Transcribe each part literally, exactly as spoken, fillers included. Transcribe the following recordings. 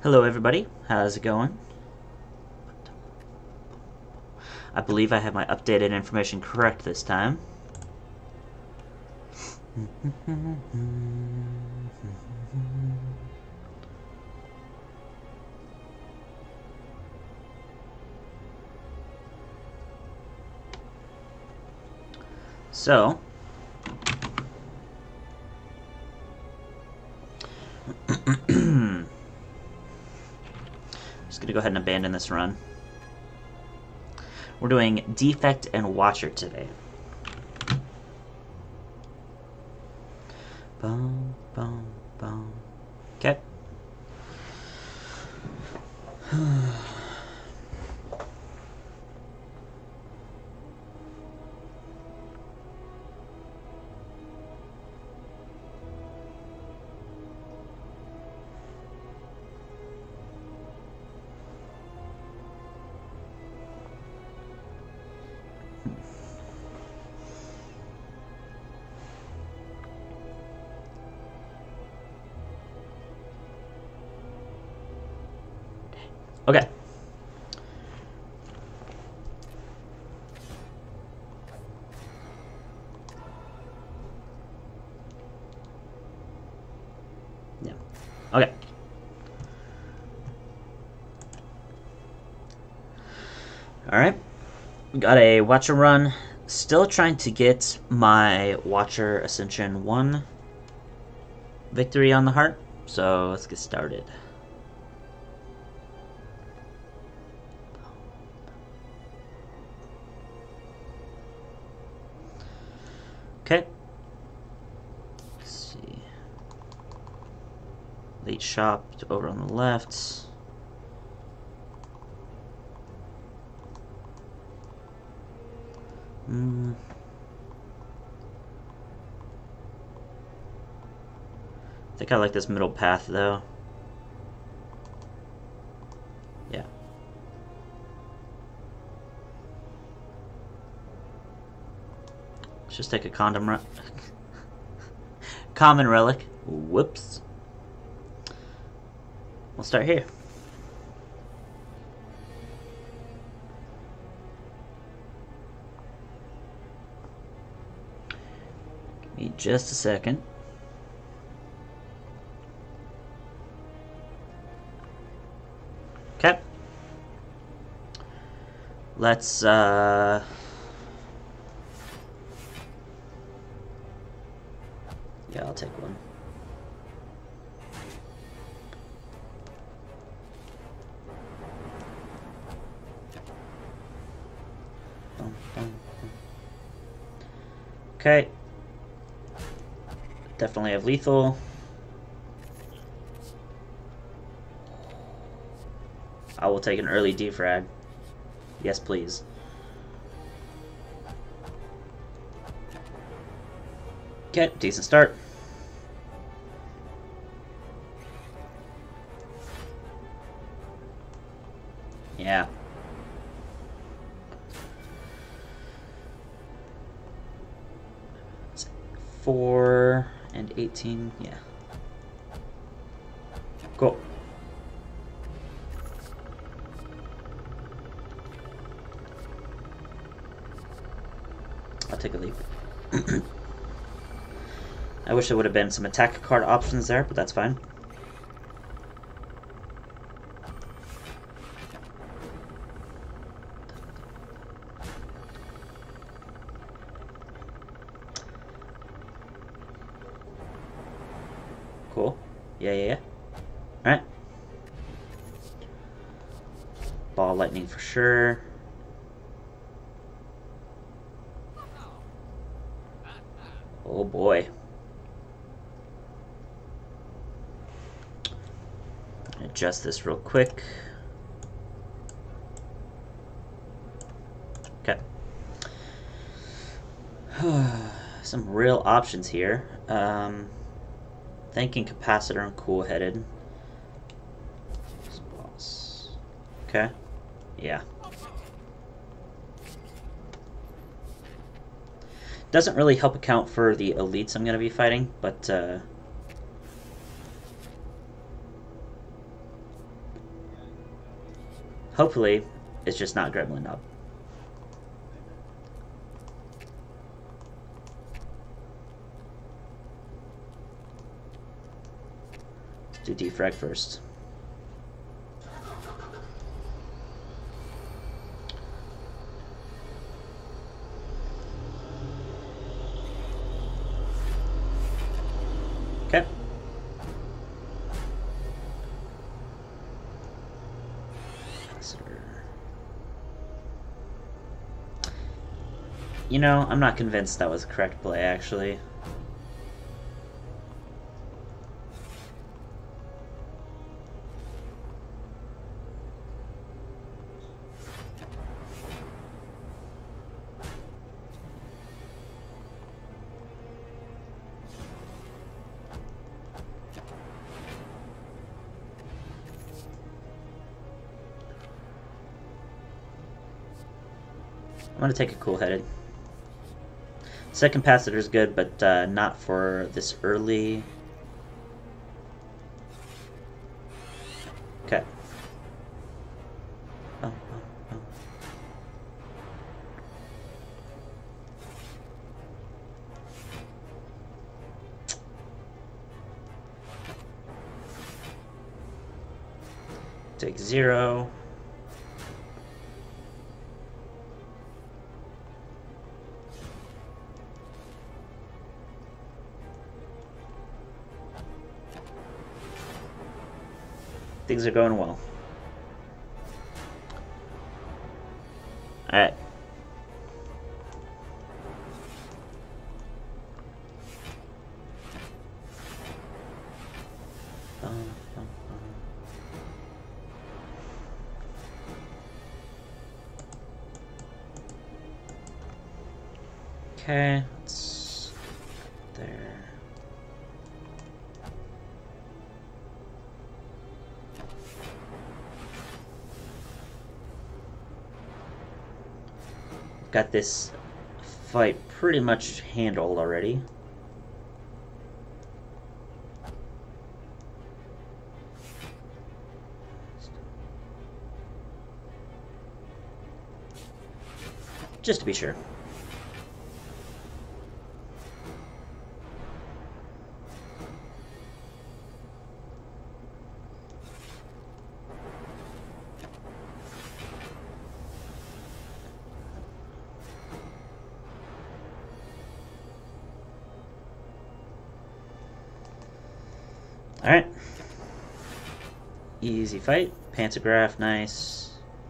Hello everybody, how's it going? I believe I have my updated information correct this time. So, just gonna go ahead and abandon this run. We're doing Defect and Watcher today. Boom, boom, boom. Okay. Okay. Yeah. Okay. All right. We got a Watcher run. Still trying to get my Watcher Ascension one victory on the heart. So let's get started. Okay. Let's see. Late shop over on the left. Hmm. I think I like this middle path though. Yeah. Let's just take a condom re common relic. Whoops. We'll start here. Give me just a second. Okay. Let's uh yeah, I'll take one. Okay. Definitely have lethal. I will take an early defrag. Yes, please. Okay, decent start. Yeah. Four and eighteen, yeah. Cool. I'll take a leap. I wish there would have been some attack card options there, but that's fine. Cool. Yeah, yeah, yeah. Alright. Ball lightning for sure. Oh boy. Adjust this real quick. Okay. Some real options here. Um, thinking capacitor and cool headed. Okay. Yeah. Doesn't really help account for the elites I'm going to be fighting, but uh, Hopefully, it's just not Gremlin up. Let's do defrag first. Okay. You know, I'm not convinced that was the correct play, actually. I'm going to take a cool-headed. Second capacitor is good, but uh, not for this early. Okay. Oh, oh, oh. Take zero. Things are going well. Alright. Okay, let's there. Got this fight pretty much handled already. Just to be sure. Alright. Easy fight. Pantograph, nice.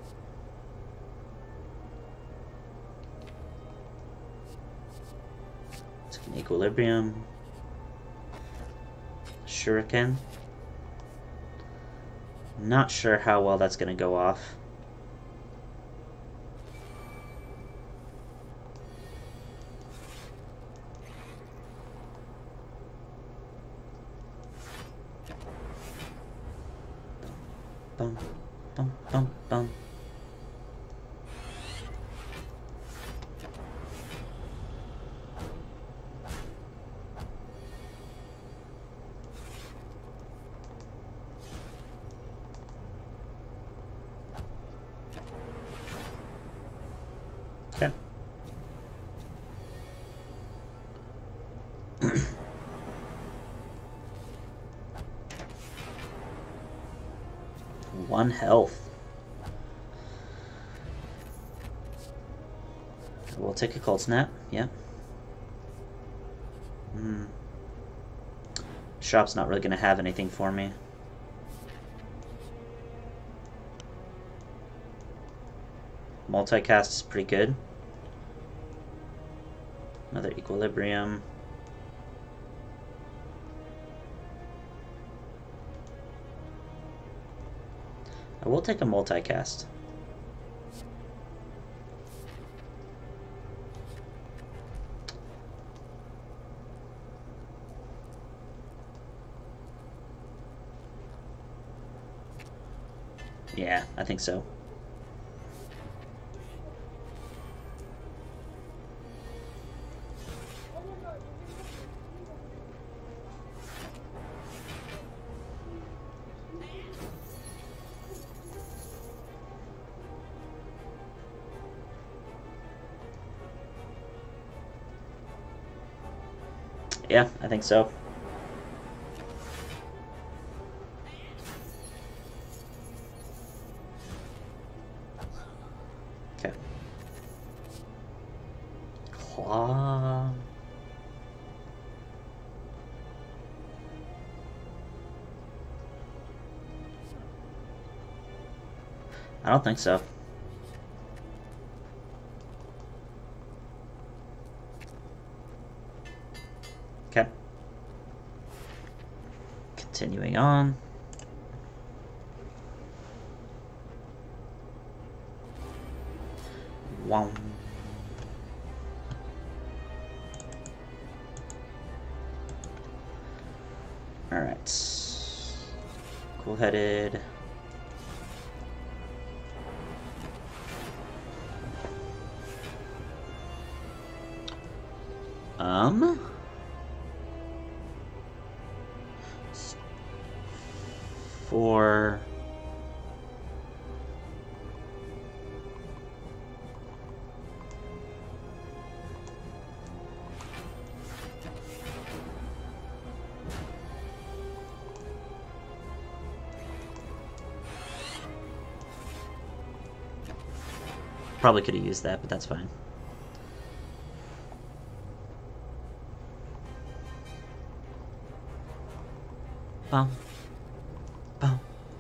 It's an equilibrium. Shuriken. Not sure how well that's going to go off. Bum, bum, bum, bum. Okay. One health. We'll take a cold snap, yeah. Hmm. Shop's not really going to have anything for me. Multicast is pretty good. Another equilibrium. I will take a multicast. Yeah, I think so. Yeah, I think so. Okay. Claw. I don't think so. Okay. Continuing on. Wow. Alright. Cool-headed. Um... For... Probably could have used that, but that's fine. Bum. Bum.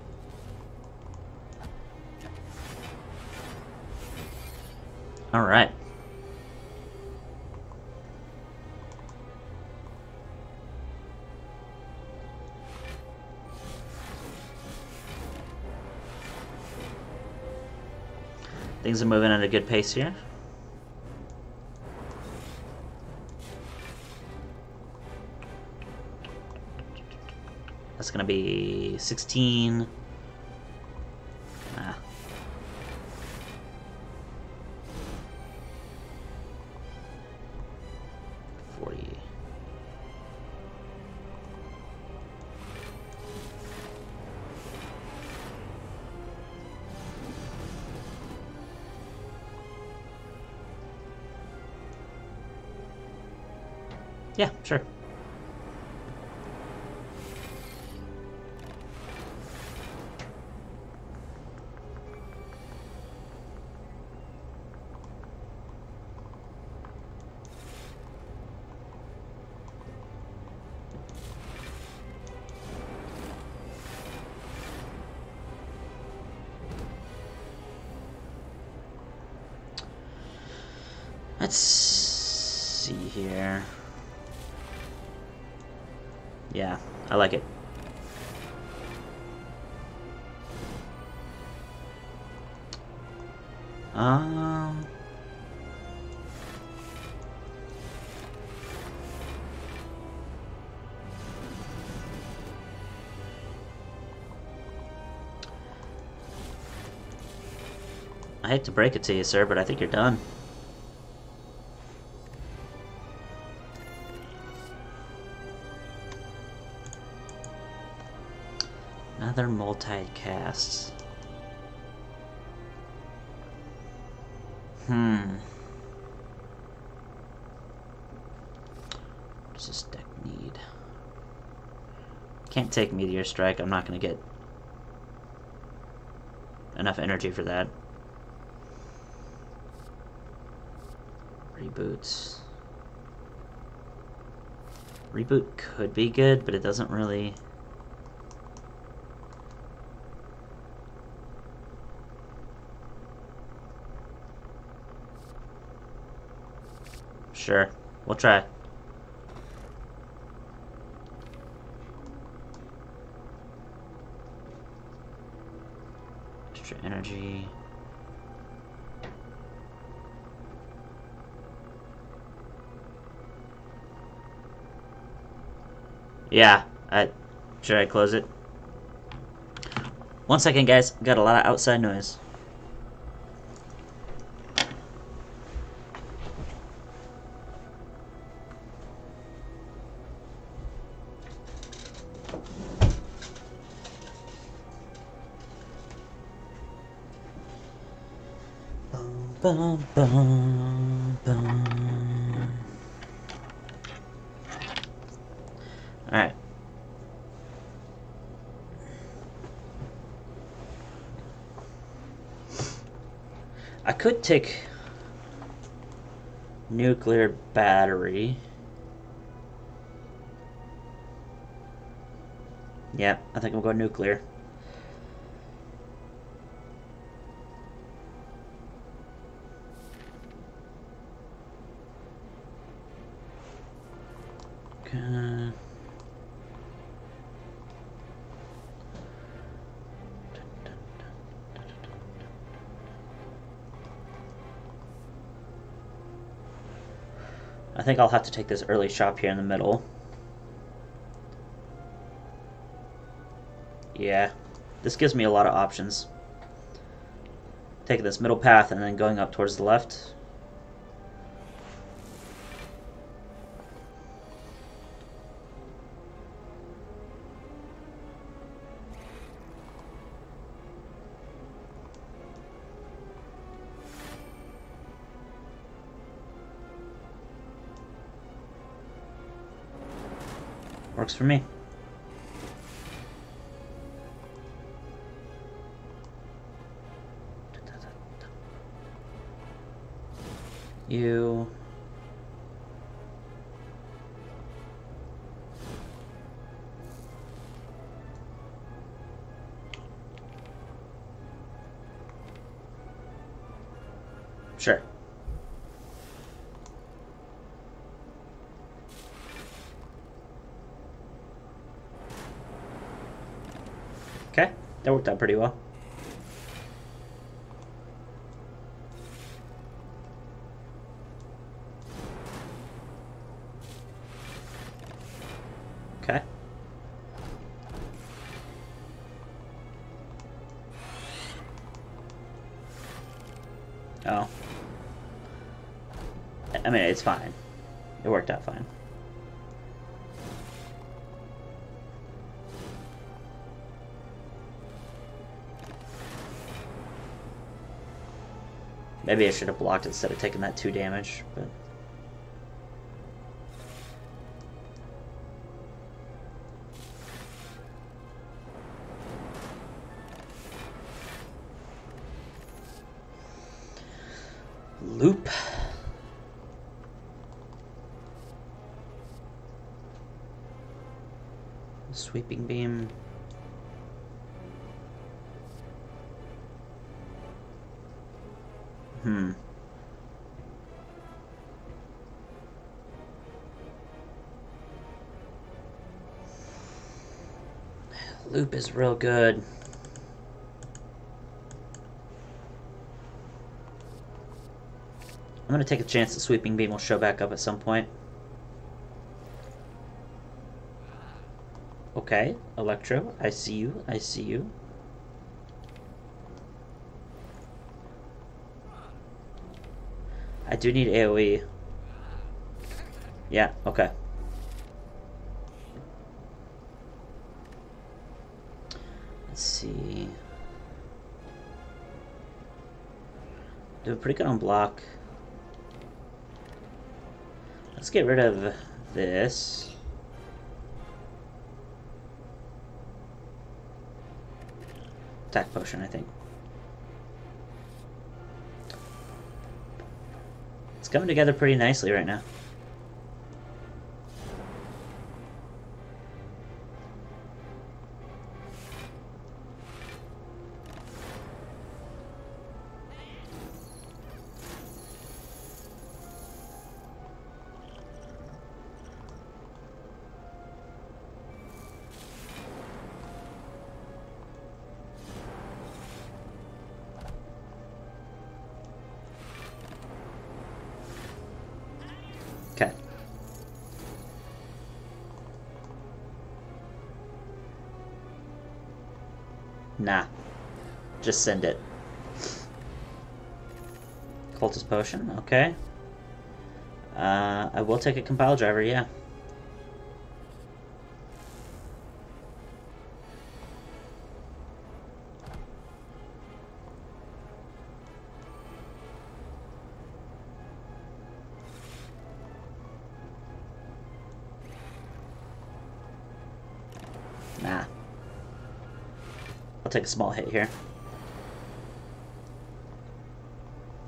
Alright. Things are moving at a good pace here. That's gonna be sixteen. Ah. forty. Yeah, sure. Let's see here. Yeah, I like it. Um... I hate to break it to you, sir, but I think you're done. Another multi-cast. Hmm. What does this deck need? Can't take Meteor Strike. I'm not going to get enough energy for that. Reboots. Reboot could be good, but it doesn't really... Sure, we'll try. Extra energy. Yeah, I should I close it? One second, guys. Got a lot of outside noise. Bum, bum, bum. I could take nuclear battery. Yeah, I think I'm going nuclear. Okay. I think I'll have to take this early shop here in the middle. Yeah, this gives me a lot of options. Taking this middle path and then going up towards the left. Works for me. You. Sure. Okay, that worked out pretty well. Okay. Oh. I mean, it's fine. It worked out fine. Maybe I should have blocked instead of taking that two damage, but... Loop. Sweeping beam. Hmm. Loop is real good. I'm gonna take a chance that Sweeping Beam will show back up at some point. Okay, Electro, I see you, I see you. I do need AoE. Yeah, okay. Let's see. Doing pretty good on block. Let's get rid of this. Attack potion, I think. It's coming together pretty nicely right now. Okay. Nah. Just send it. Cultist potion, okay. Uh, I will take a compile driver, yeah. Nah. I'll take a small hit here.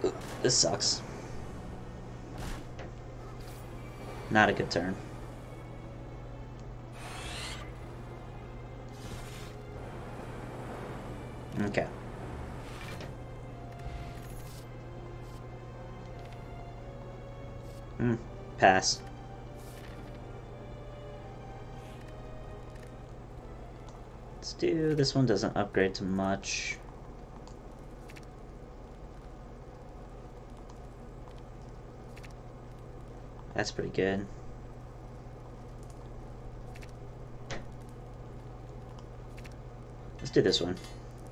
This sucks. Not a good turn. Okay. Hmm. Pass. Let's do... This one doesn't upgrade to much. That's pretty good. Let's do this one.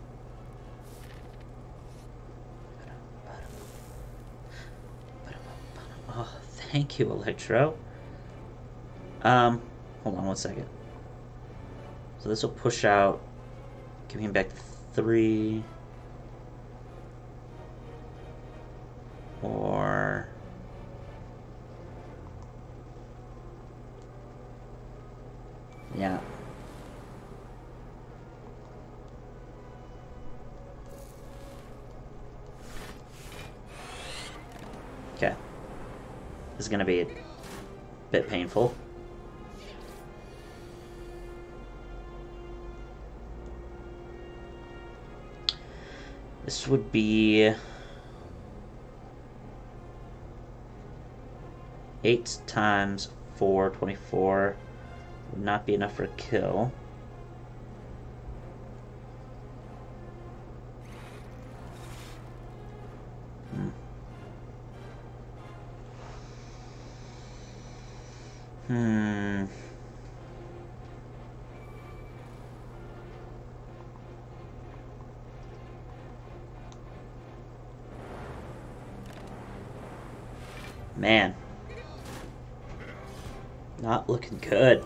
Oh, thank you, Electro. Um, hold on one second. So this will push out, give me back three. Or... Yeah. Okay. This is gonna be a bit painful. This would be eight times four, twenty-four. Would not be enough for a kill. Hmm. Hmm. Man. Not looking good.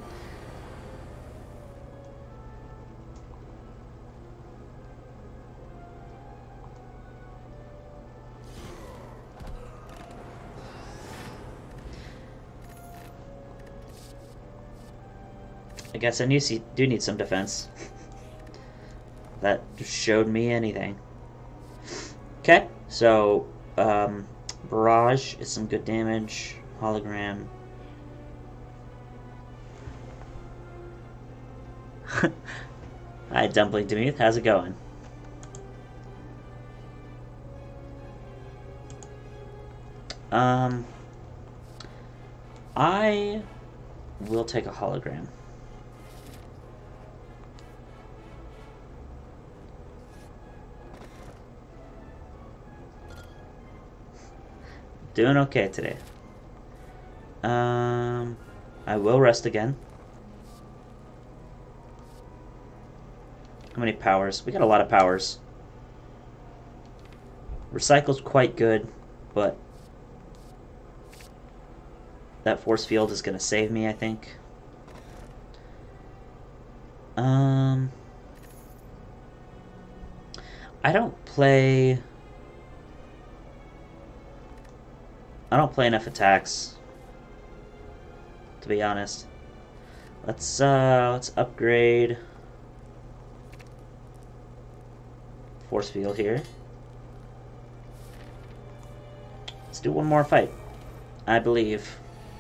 I guess I need, do need some defense. That showed me anything. Okay, so um, Barrage is some good damage. Hologram. Hi, Dumpling Demuth. How's it going? Um, I will take a hologram. Doing okay today. Um, I will rest again. How many powers? We got a lot of powers. Recycle's quite good, but that force field is going to save me, I think. Um, I don't play... I don't play enough attacks, to be honest. Let's uh, let's upgrade force field here. Let's do one more fight, I believe.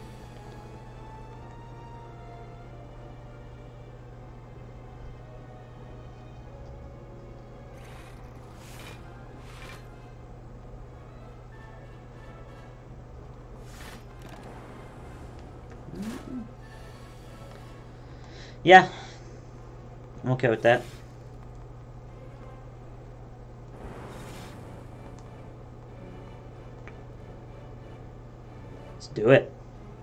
Yeah, I'm okay with that. Let's do it.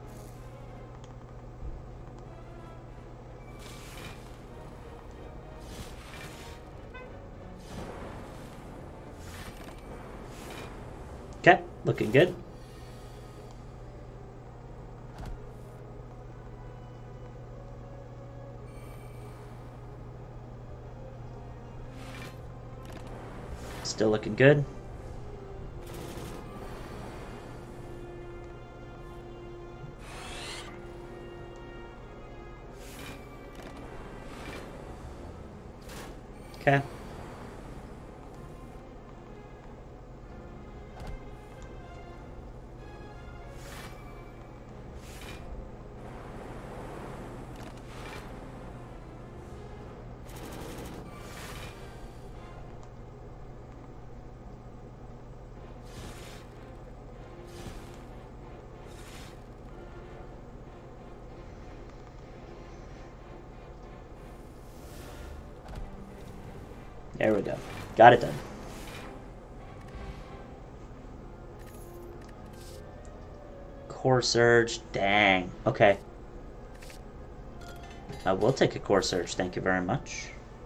Okay, looking good. Still looking good. Okay. There we go. Got it done. Core Surge. Dang. Okay. I will take a Core Surge. Thank you very much.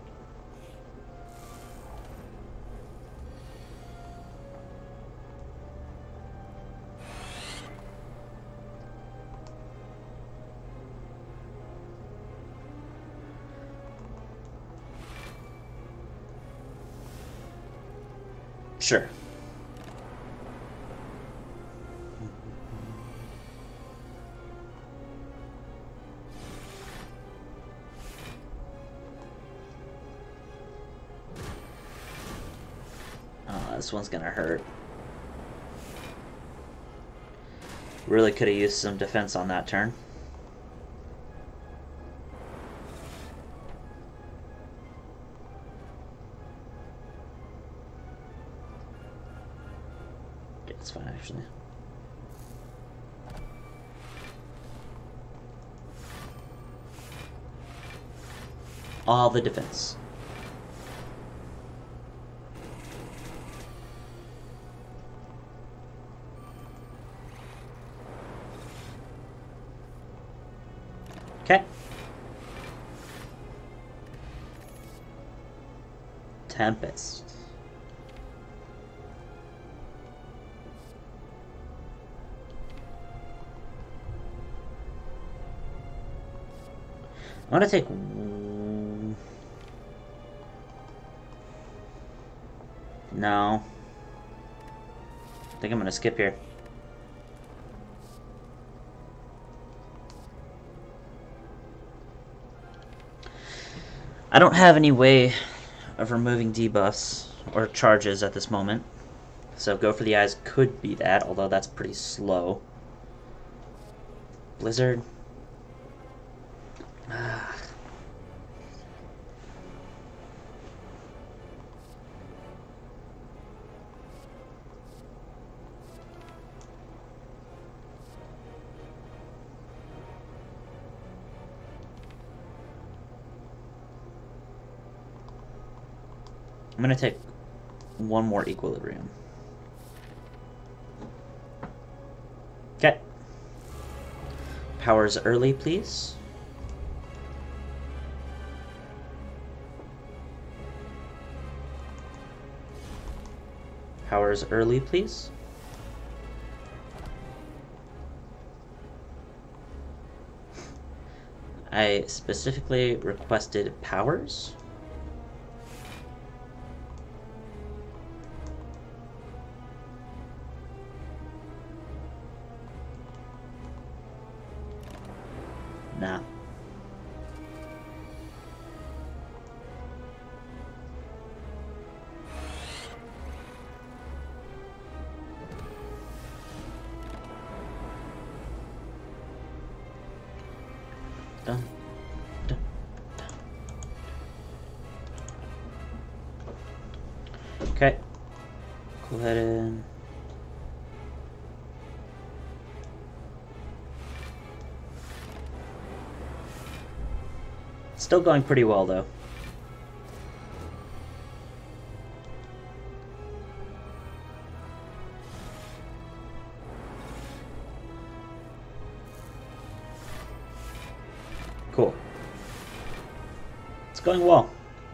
Sure. Oh, this one's gonna hurt. Really could have used some defense on that turn. It's fine, actually. All the defense. Okay. Tempest. I'm gonna take. No. I think I'm gonna skip here. I don't have any way of removing debuffs or charges at this moment. So Go for the Eyes could be that, although that's pretty slow. Blizzard. Ah. I'm gonna take one more Equilibrium. Okay. Powers early, please. Powers early, please. I specifically requested powers. Nah. Done. Done. Done. Okay. Go ahead and still going pretty well, though. Cool. It's going well.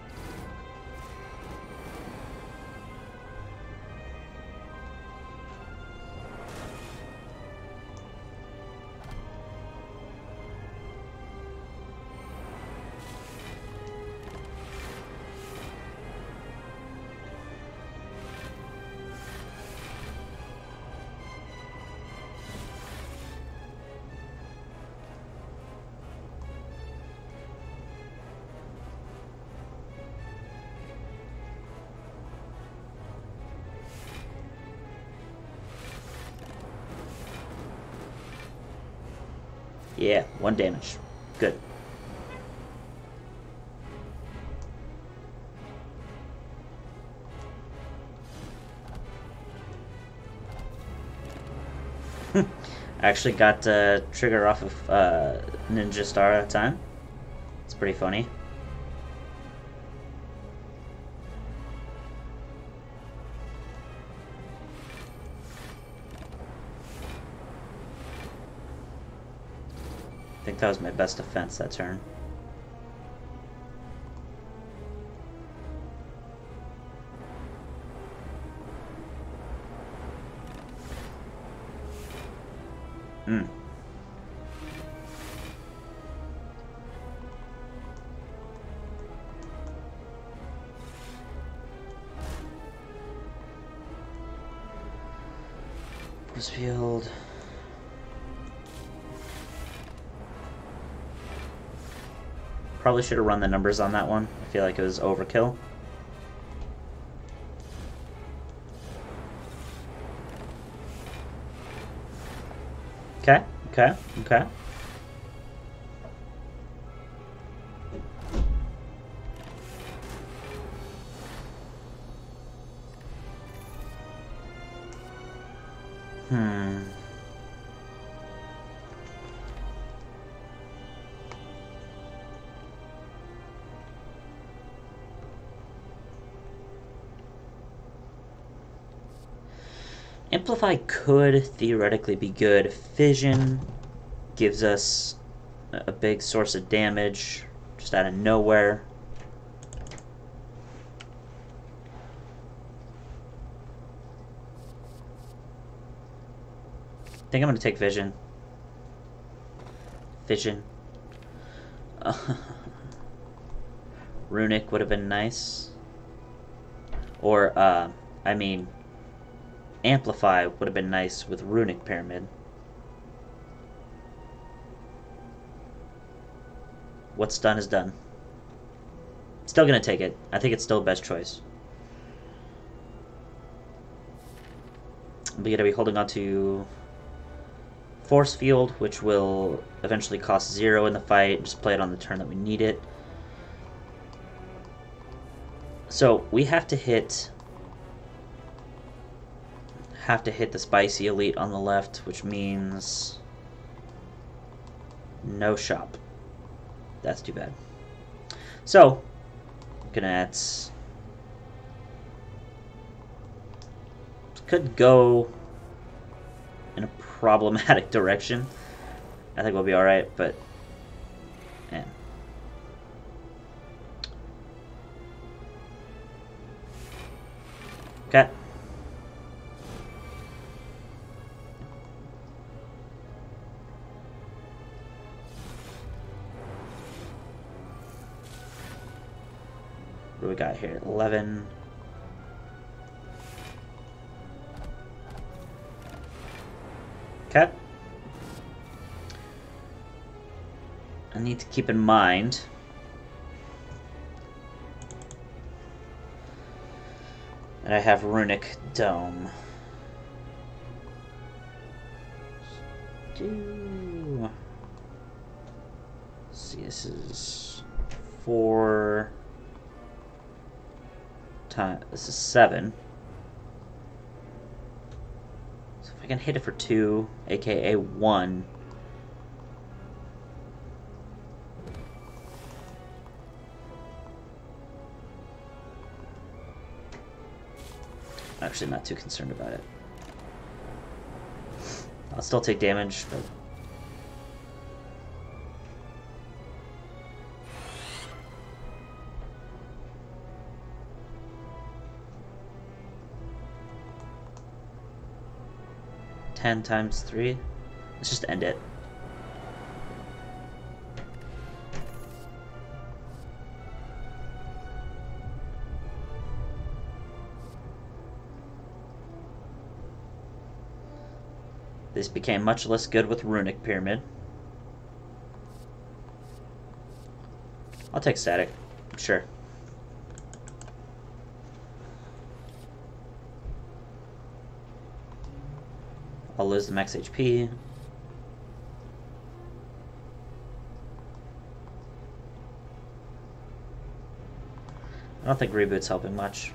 Yeah, one damage. Good. I actually got uh, trigger off of uh, Ninja Star that time. It's pretty funny. think that was my best defense that turn. Hmm. Field. Probably should have run the numbers on that one. I feel like it was overkill. Okay, okay, okay. Hmm. Amplify could theoretically be good. Fission gives us a big source of damage just out of nowhere. I think I'm going to take Vision. Vision. Uh, Runic would have been nice. Or, uh, I mean, Amplify would have been nice with Runic Pyramid. What's done is done. Still going to take it. I think it's still the best choice. We're going to be holding on to Force Field, which will eventually cost zero in the fight. Just play it on the turn that we need it. So we have to hit have to hit the Spicy Elite on the left, which means no shop. That's too bad. So looking at could go in a problematic direction. I think we'll be alright, but man. Okay. What do we got here? eleven. Okay. I need to keep in mind that I have Runic Dome. Do let's see, this is four times. This is seven. I can hit it for two, aka one. Actually, not too concerned about it. I'll still take damage, but ten times three. Let's just end it. This became much less good with Runic Pyramid. I'll take Static. Sure. I'll lose the max H P. I don't think Reboot's helping much.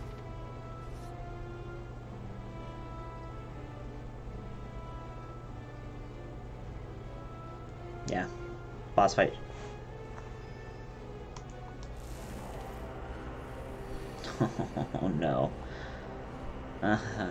Yeah. Boss fight. Oh no. Uh-huh.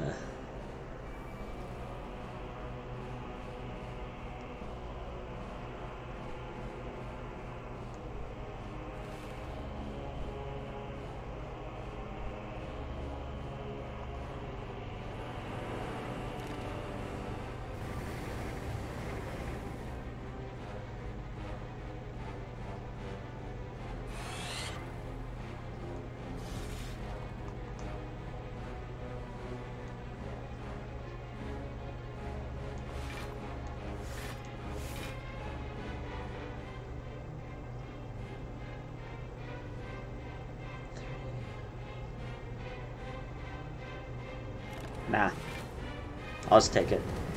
Nah. I'll just take it.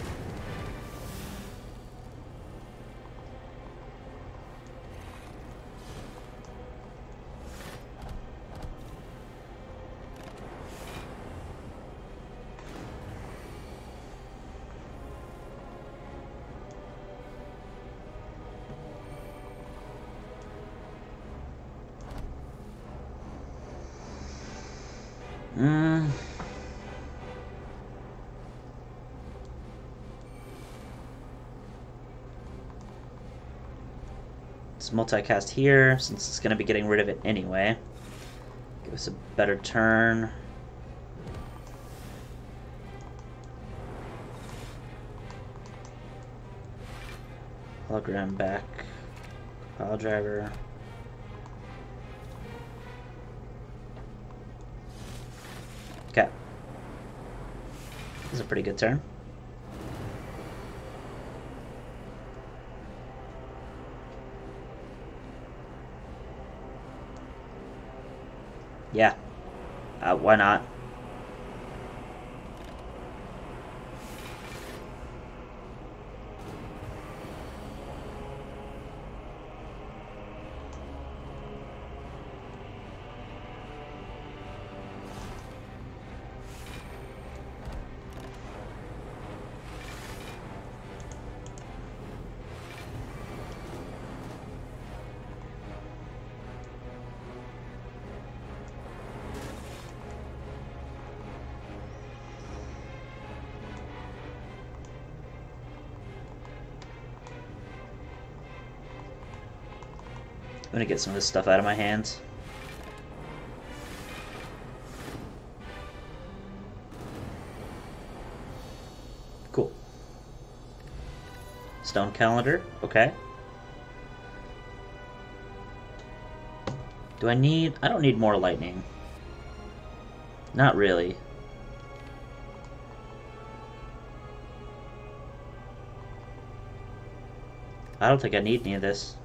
Mm. Let's multicast here, since it's going to be getting rid of it anyway. Give us a better turn. Hologram back. Pile driver. Okay. This is a pretty good turn. Yeah. Uh, why not? I'm gonna get some of this stuff out of my hands. Cool. Stone calendar, okay. Do I need... I don't need more lightning. Not really. I don't think I need any of this.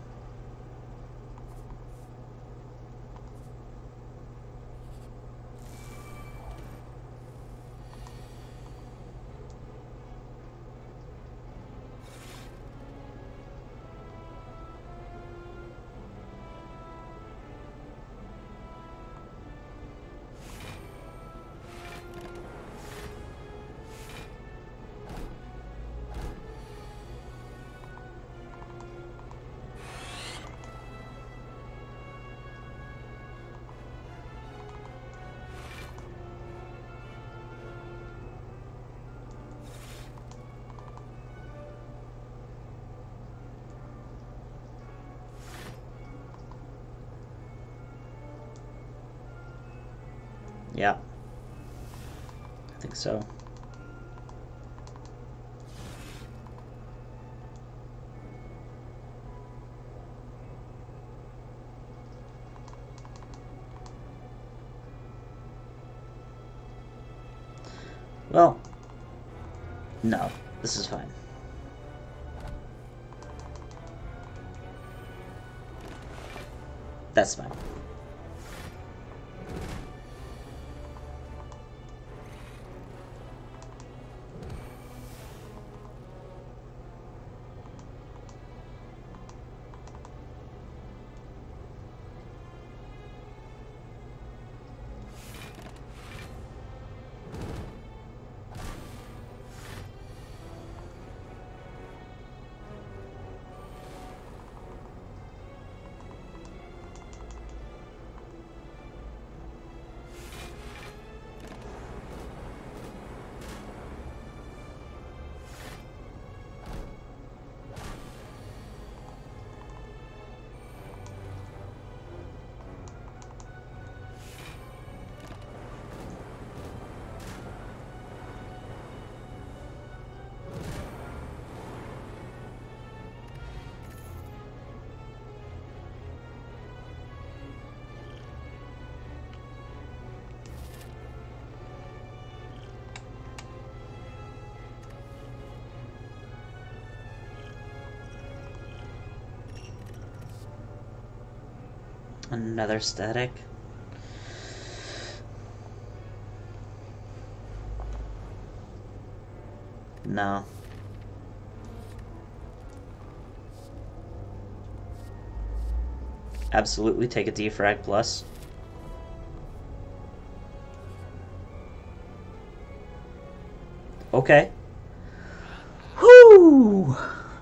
Yeah. I think so. Well, no, this is fine. That's fine. Another static. no. Absolutely take a defrag plus. Okay. Whoo!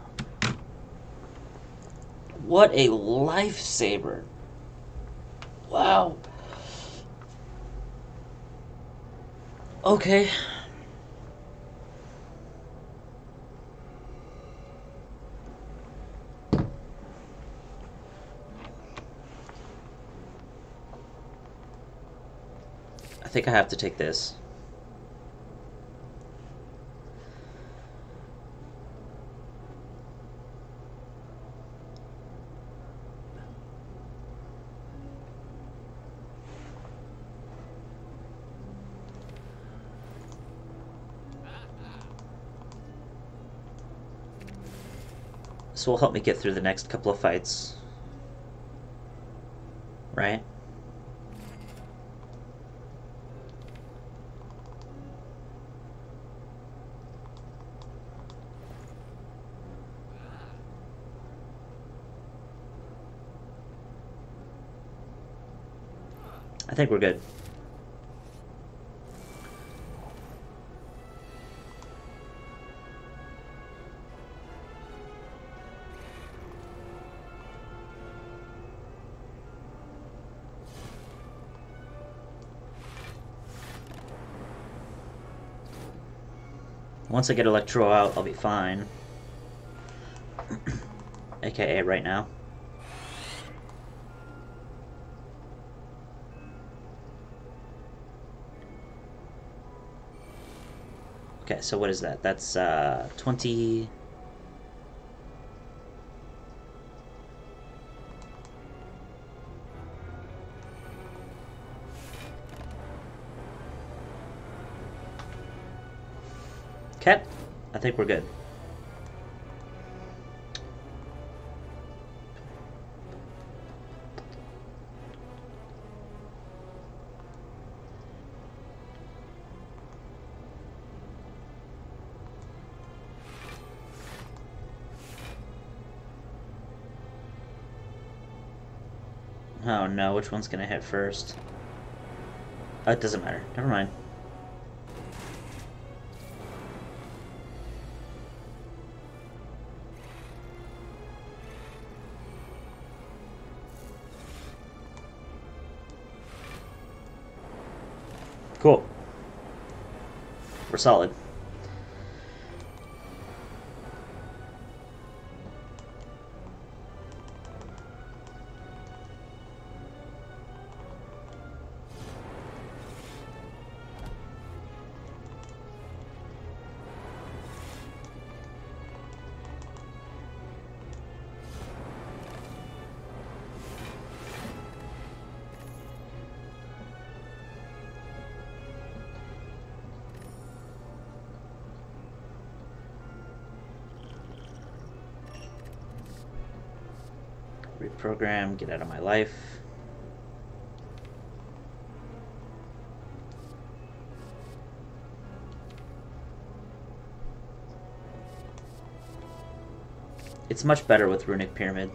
What a lifesaver. Wow. Okay. I think I have to take this. This will help me get through the next couple of fights. Right? I think we're good. Once I get Electro out, I'll be fine. A K A right now. Okay, so what is that? That's uh, twenty... Okay, I think we're good. Oh no, which one's gonna hit first? Oh, it doesn't matter. Never mind. Cool. We're solid. Reprogram, get out of my life. It's much better with Runic Pyramid.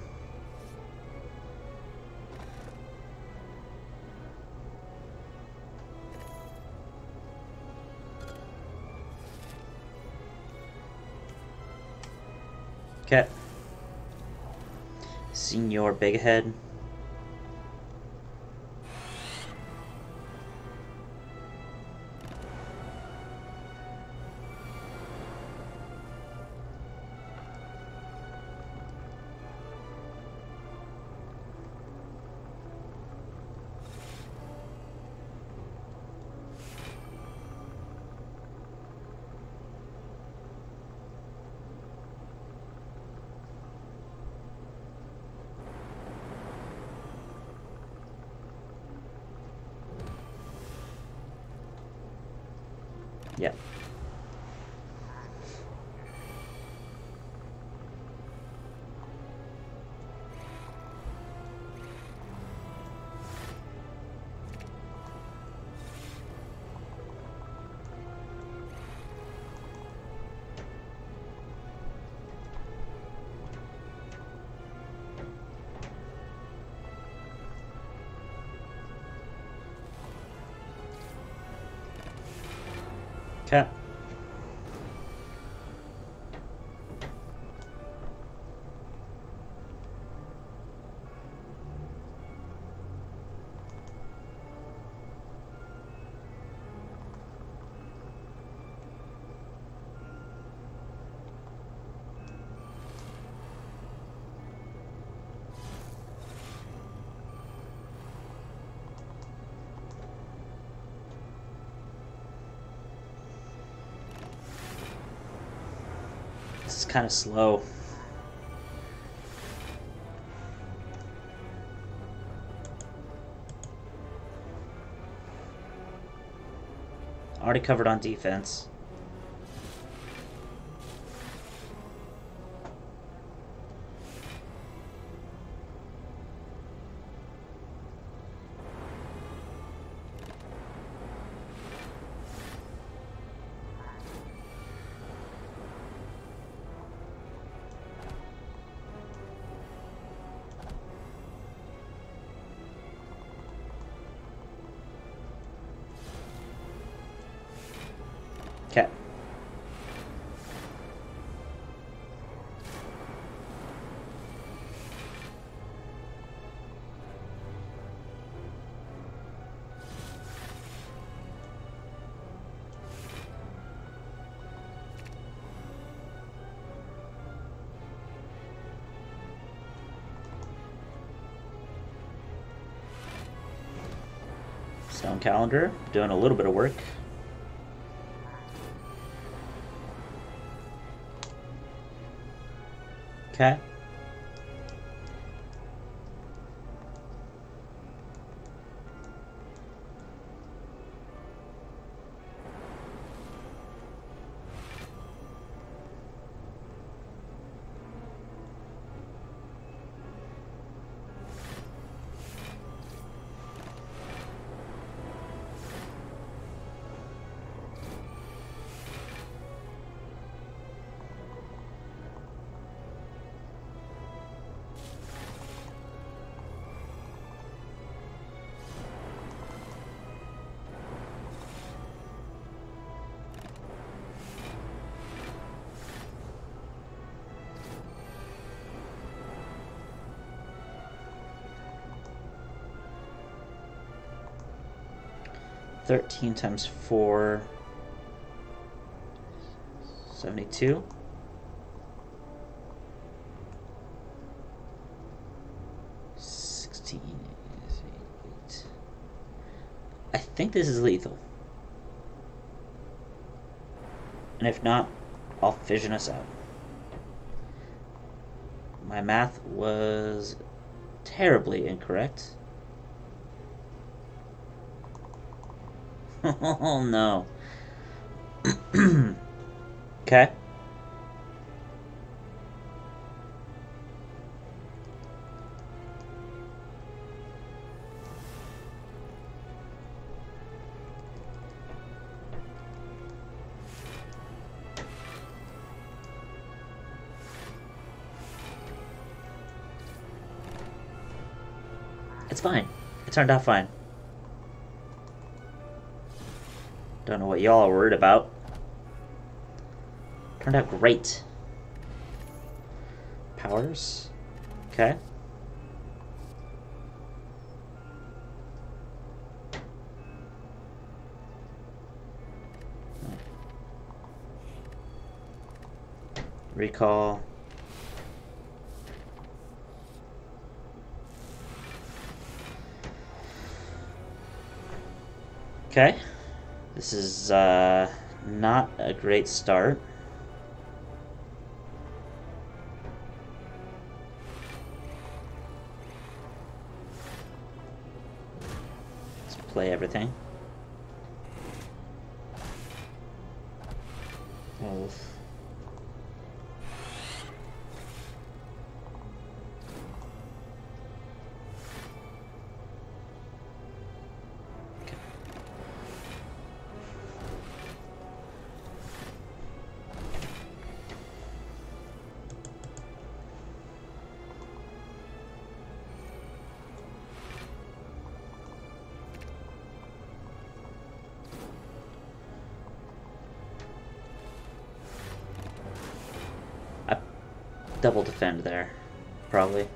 Okay. Senior Big Head. Yeah. kind of slow. Already covered on defense. Okay. Stone Calendar, doing a little bit of work. Okay. Thirteen times four. Seventy-two. Sixteen. Eight. I think this is lethal. And if not, I'll fission us out. My math was terribly incorrect. Oh no. Okay. It's fine. It turned out fine. Don't know what y'all are worried about. Turned out great. Powers. Okay. Recall. Okay. This is uh, not a great start. Let's play everything. Oh. Double defend there, probably.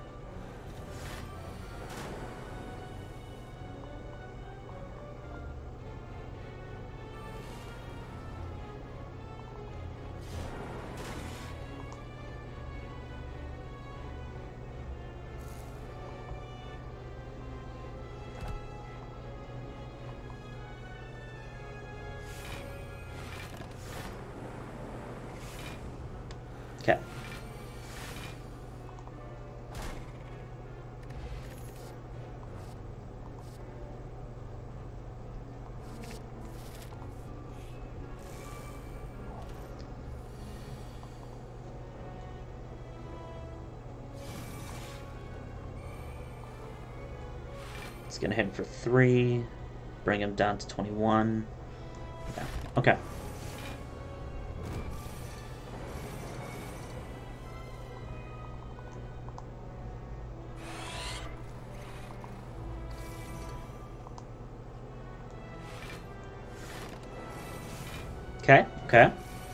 Okay. It's gonna hit him for three, bring him down to twenty-one. Yeah. Okay. Okay, okay.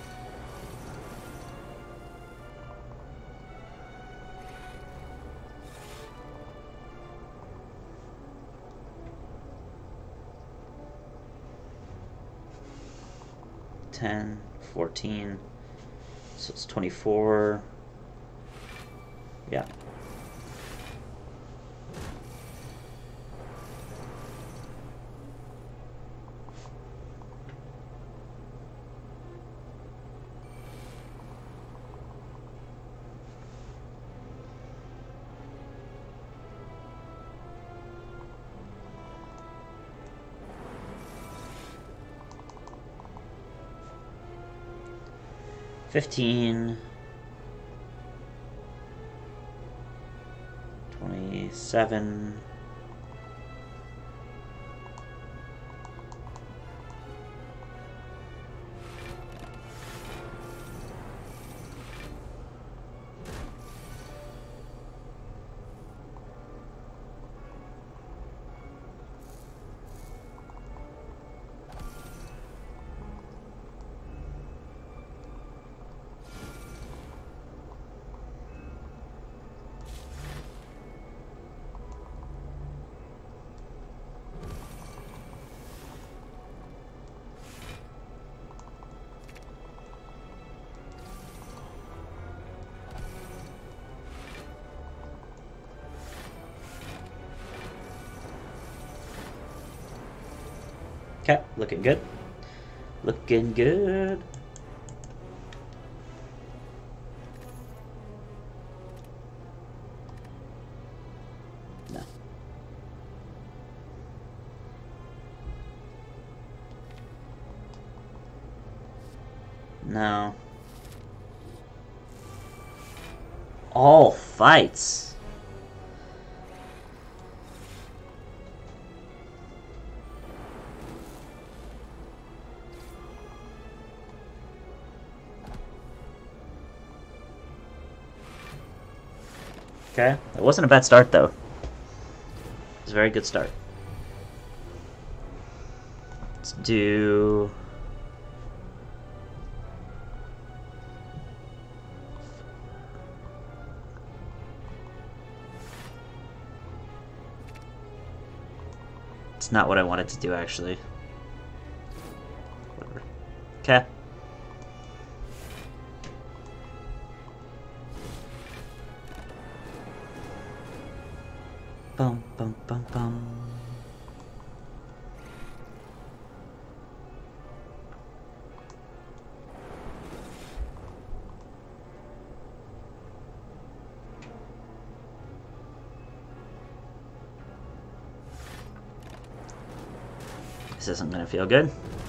ten, fourteen, so it's twenty-four. Yeah. fifteen, twenty-seven, okay, looking good. Looking good. No. No. All fights. Okay, it wasn't a bad start though. It was a very good start. Let's do... It's not what I wanted to do actually. Whatever. Okay. Bum bum bum bum. This isn't gonna feel good.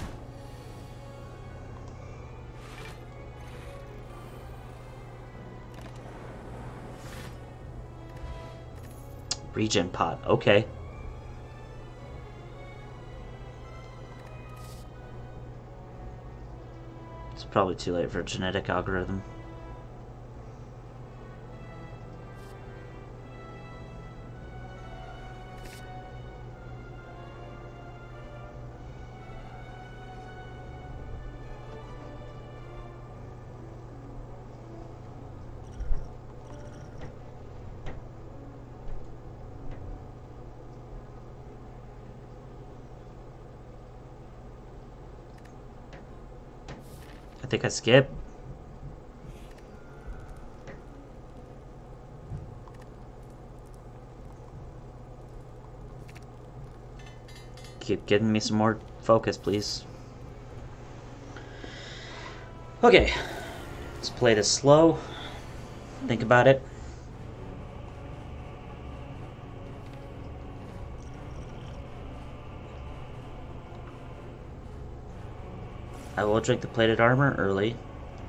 Regen pot, okay. It's probably too late for a genetic algorithm. I think I skip. Keep giving me some more focus, please. Okay. Let's play this slow. Think about it. I will drink the plated armor early.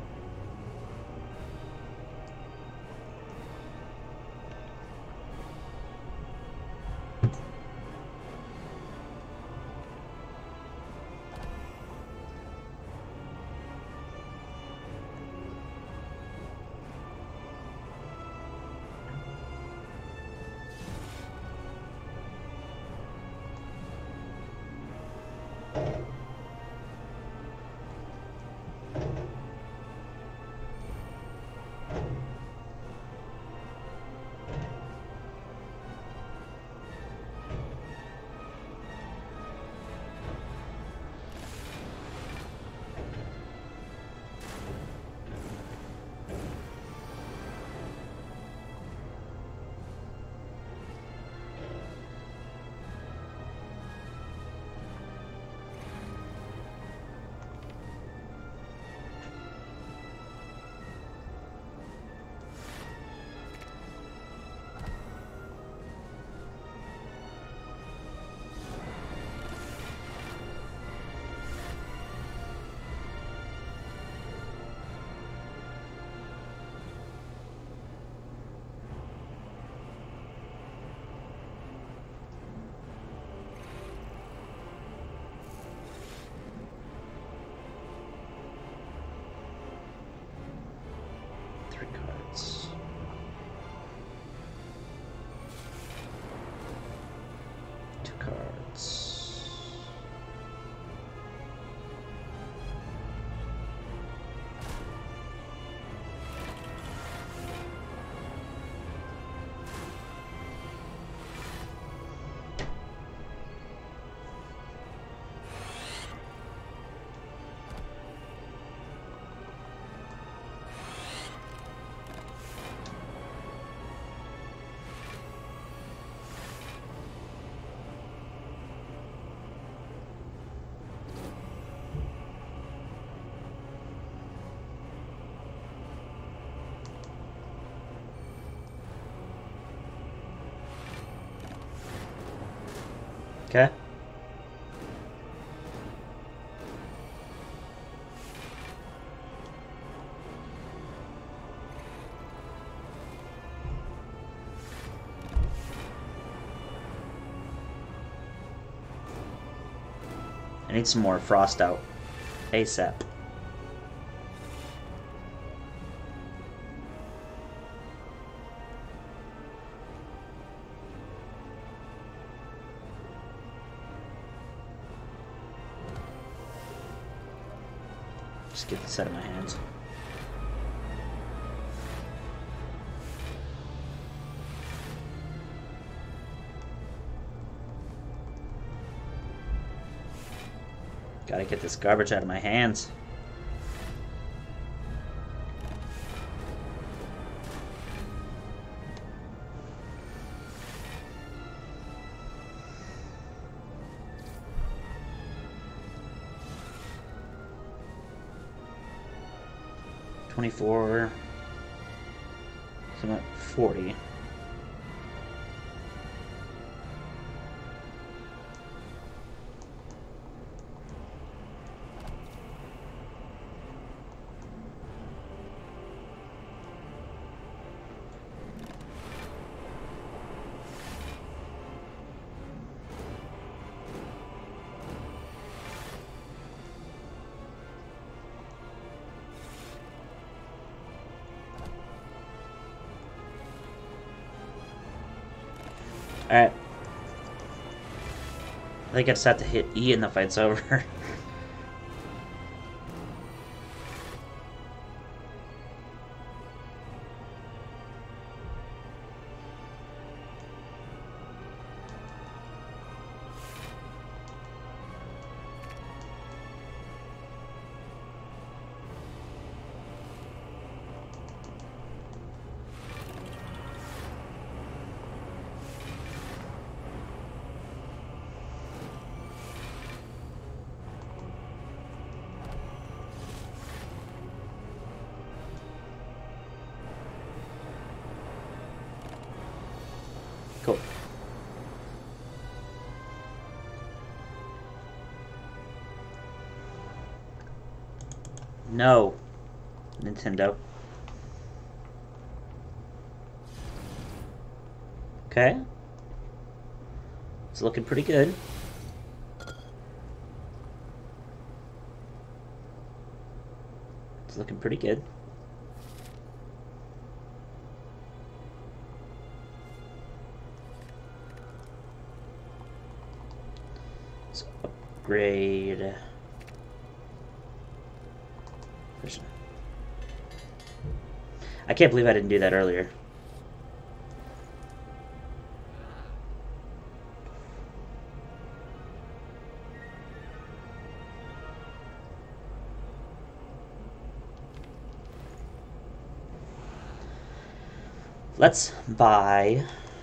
Three cards. Two cards. Okay. I need some more frost out ASAP. Just get this out of my hands. Gotta get this garbage out of my hands. twenty-four. So I'm at forty. Alright. I think I just have to hit E and the fight's over. Cool. No. Nintendo. Okay. It's looking pretty good. It's looking pretty good. Let's upgrade. I can't believe I didn't do that earlier. Let's buy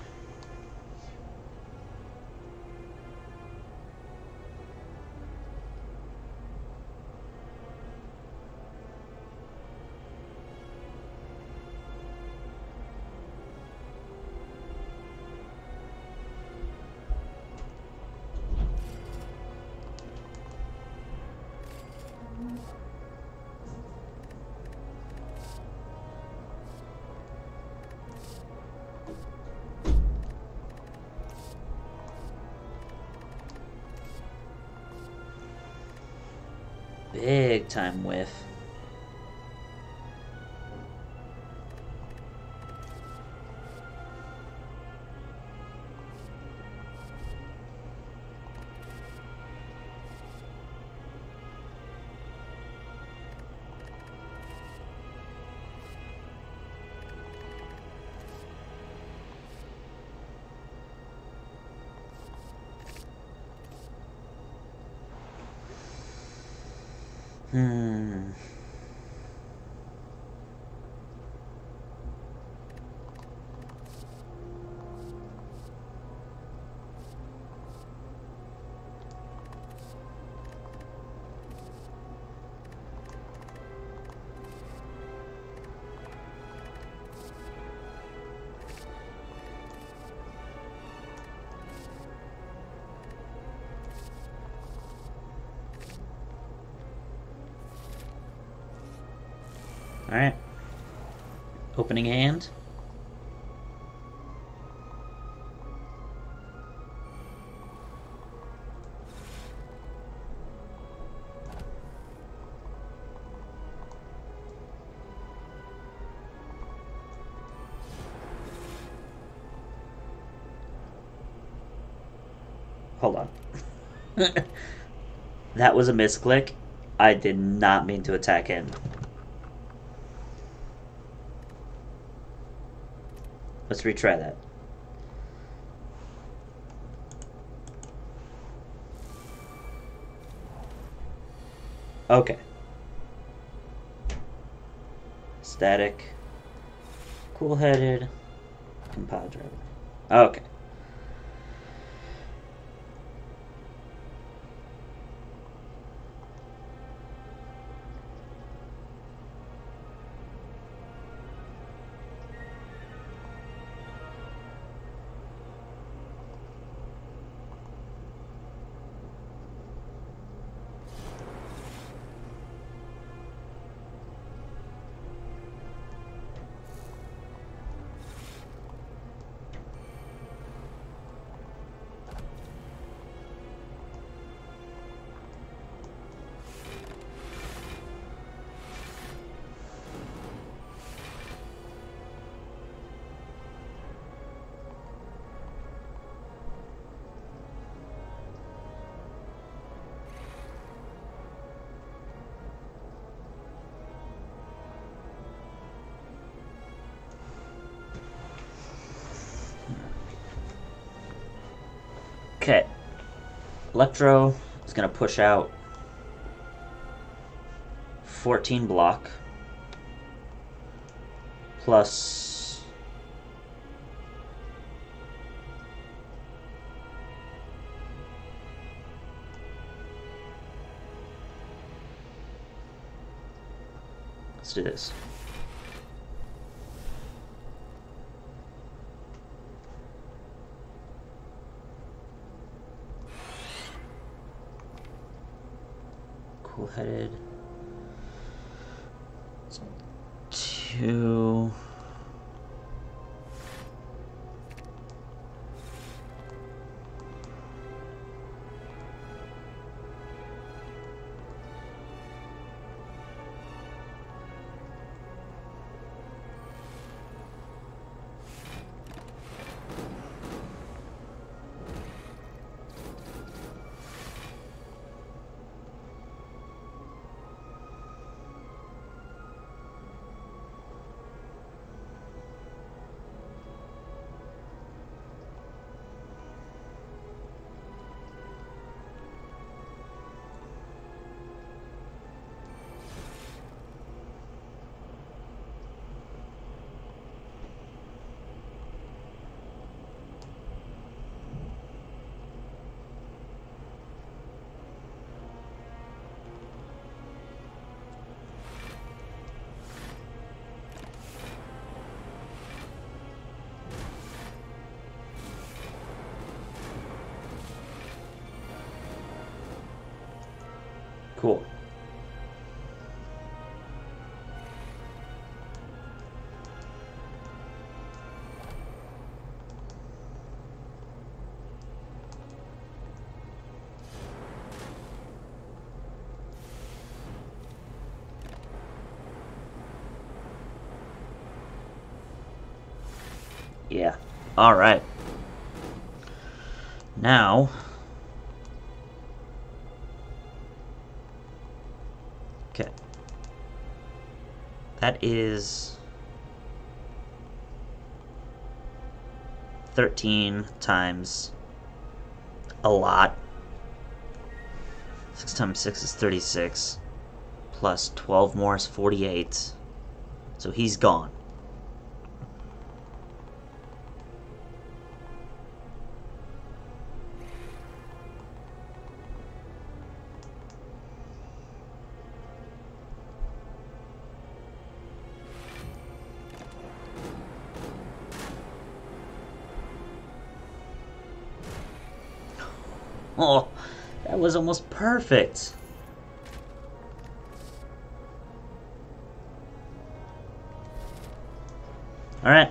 big time whiff. Hmm. Alright. Opening hand. Hold on. That was a misclick. I did not mean to attack him. Let's retry that. Okay. Static. Cool-headed. Compadre. Okay. Okay. Electro is going to push out fourteen block plus let's do this. cool-headed. Two. Cool. Yeah. All right. Now, okay. That is thirteen times a lot. six times six is thirty-six. Plus twelve more is forty-eight. So he's gone. Oh, that was almost perfect. All right.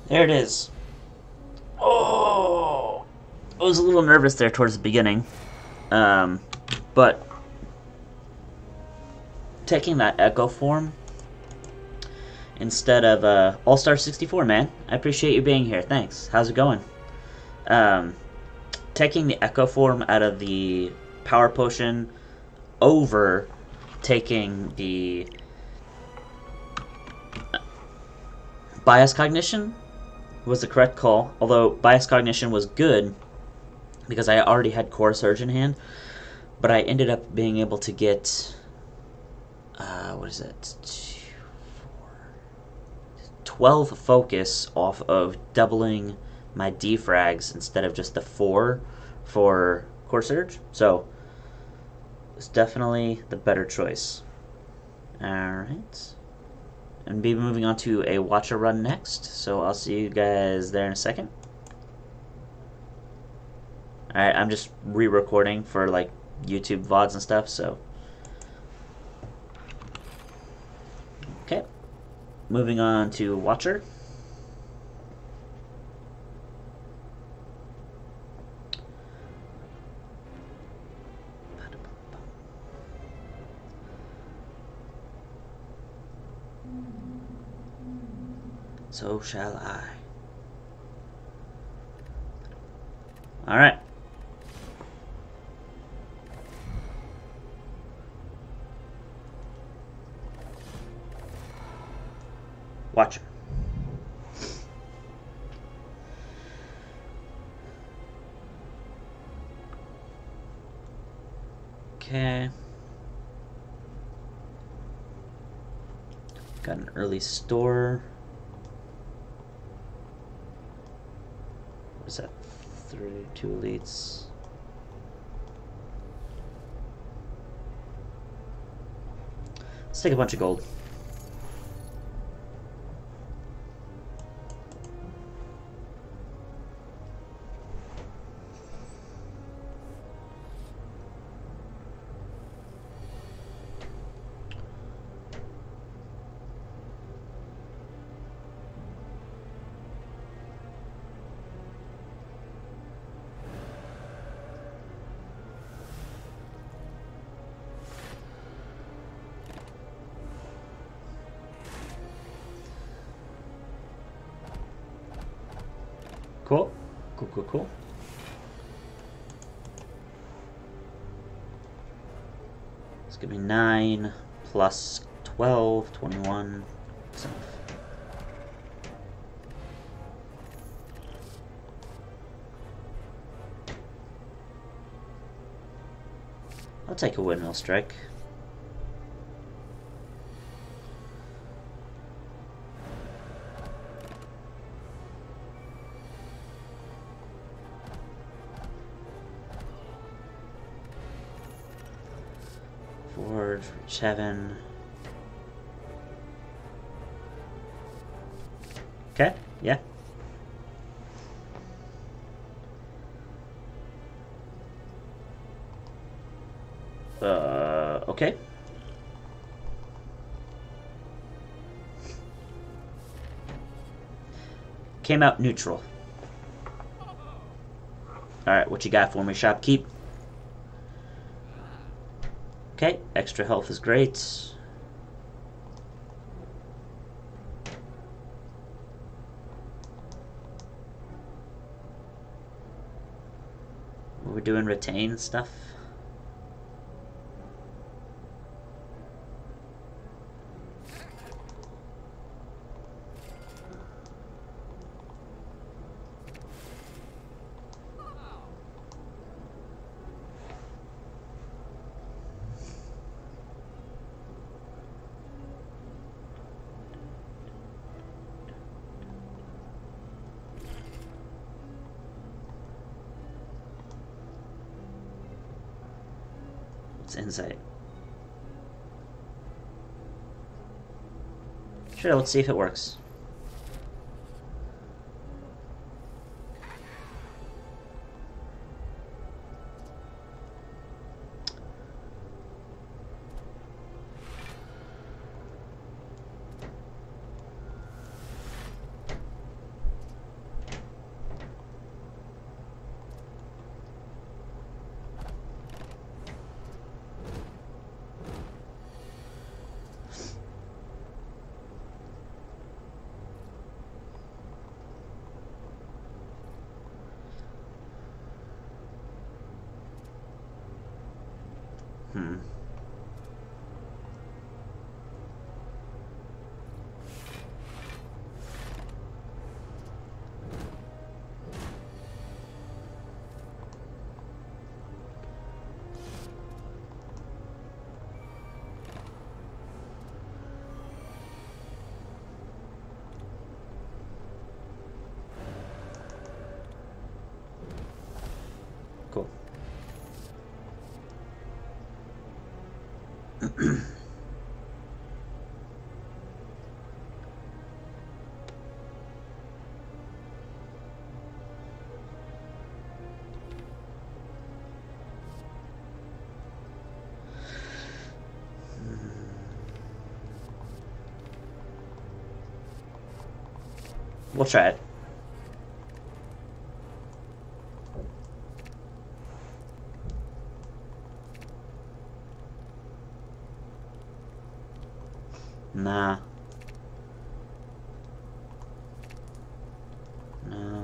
There it is. Oh, I was a little nervous there towards the beginning, um, but taking that Echo form instead of uh, All-Star sixty-four, man. I appreciate you being here. Thanks. How's it going? Um, taking the Echo form out of the Power Potion over taking the Bias Cognition was the correct call, although Bias Cognition was good because I already had Core Surge in hand, but I ended up being able to get, uh, what is it, Two, four, twelve focus off of doubling my defrags instead of just the four for Core Surge, so it's definitely the better choice. Alright. And be moving on to a Watcher run next, so I'll see you guys there in a second. Alright, I'm just re-recording for like YouTube V O Ds and stuff, so. Okay. Moving on to Watcher. So shall I. Alright. Watcher. Okay. Got an early store. What is that? Three, two elites. Let's take a bunch of gold. Cool. Cool, cool, cool. It's gonna be nine plus twelve, twenty-one. So. I'll take a windmill strike. Forge, seven. Okay, yeah. Uh, okay. Came out neutral. Alright, what you got for me, shopkeep? Okay, extra health is great. We're doing retain stuff. Insight. Sure, let's see if it works. Hmm. Cool. We'll try it. Nah. No.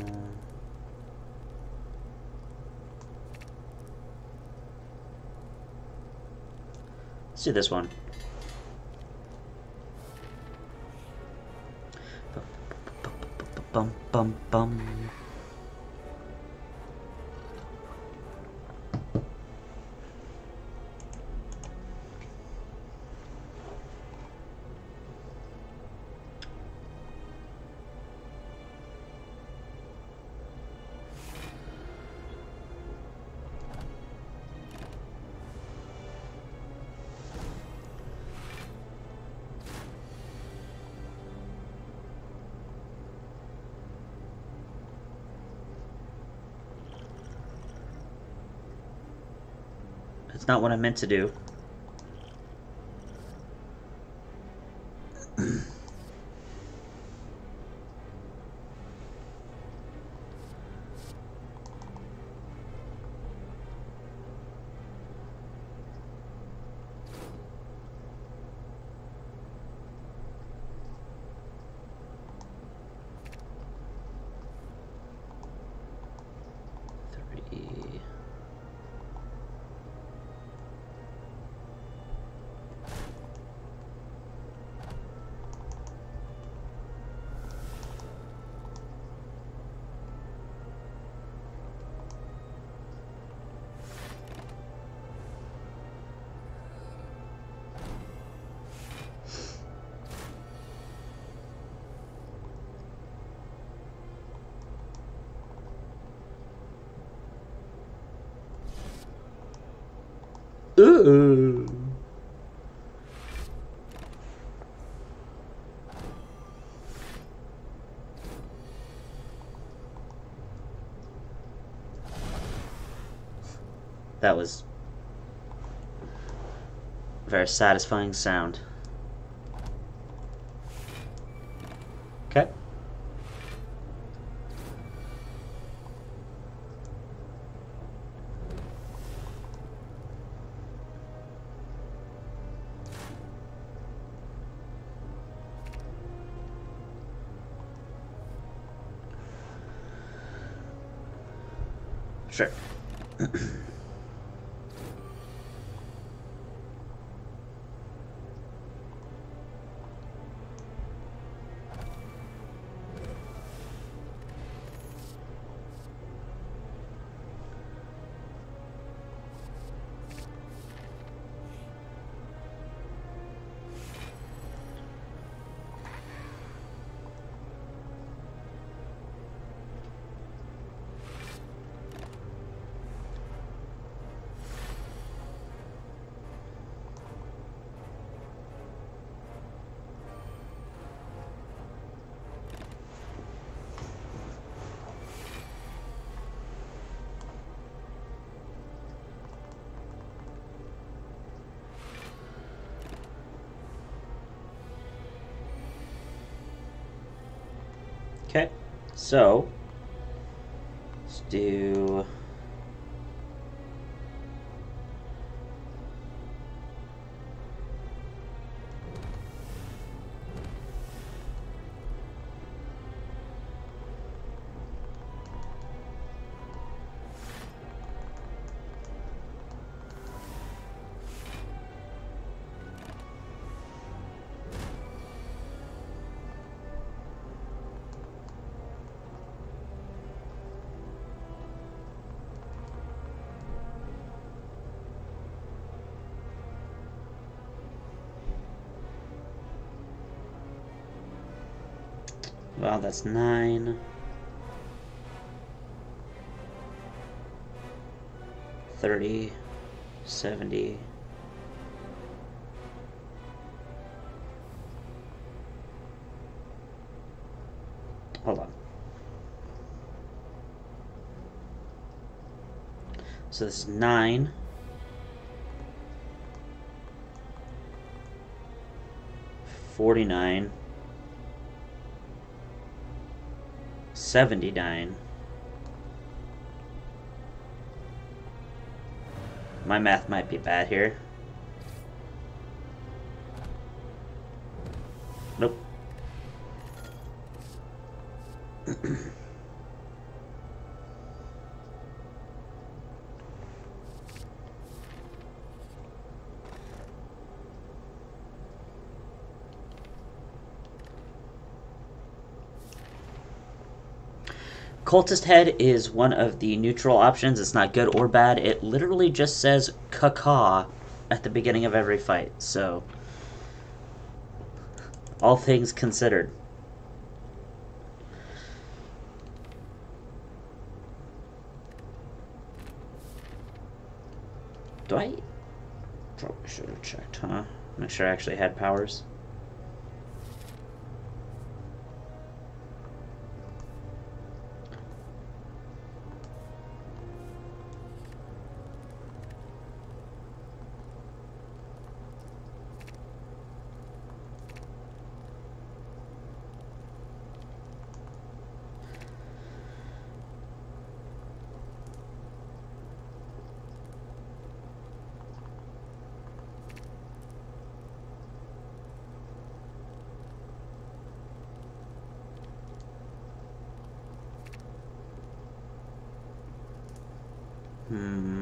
Let's do this one. Bum bum bum. It's not what I meant to do. Three. Ooh. That was a very satisfying sound. Okay. Sure. Okay, so let's do Well, that's nine. thirty, seventy. Hold on. So this is nine. forty-nine. seventy-nine. My math might be bad here. Nope. Cultist Head is one of the neutral options. It's not good or bad. It literally just says caca at the beginning of every fight. So, all things considered. Do I? Probably should have checked, huh? Make sure I actually had powers. Hmm.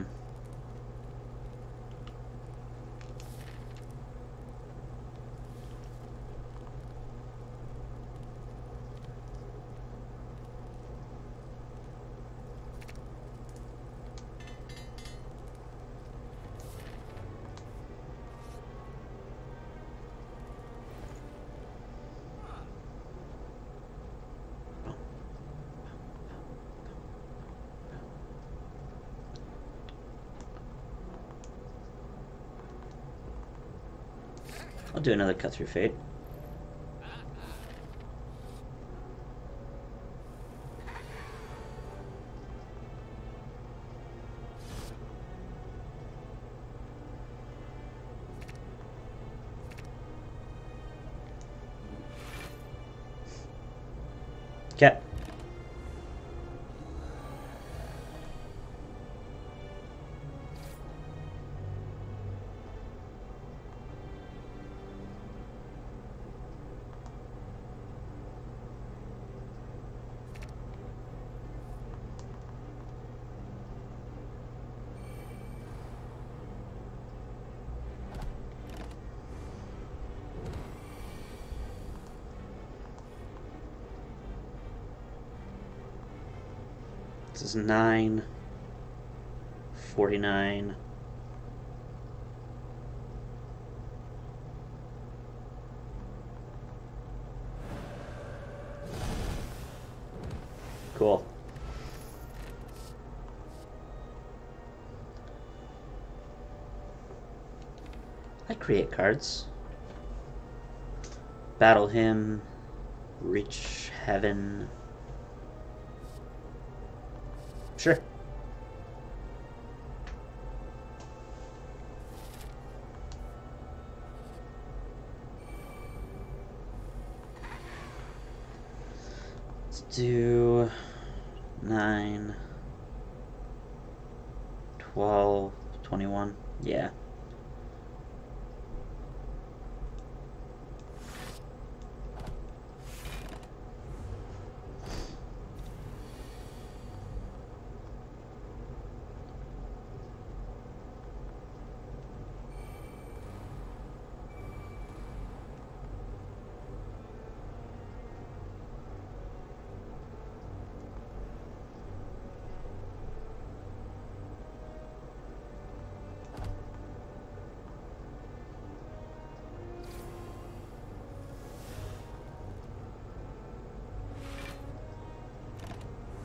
I'll do another cut through fate. Okay. This is nine, forty-nine. Cool. I create cards. Battle him. Reach heaven. Sure. Let's do nine, twelve, twenty-one. Yeah.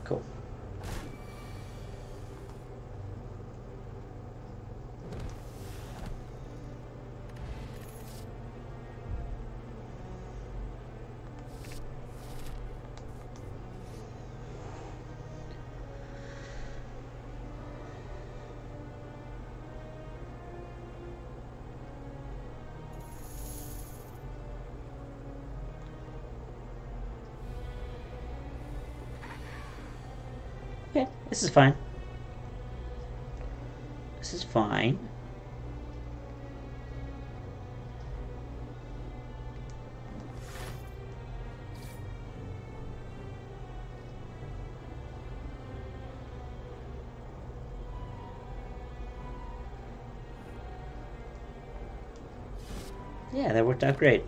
cool. Okay, this is fine. This is fine. Yeah, that worked out great.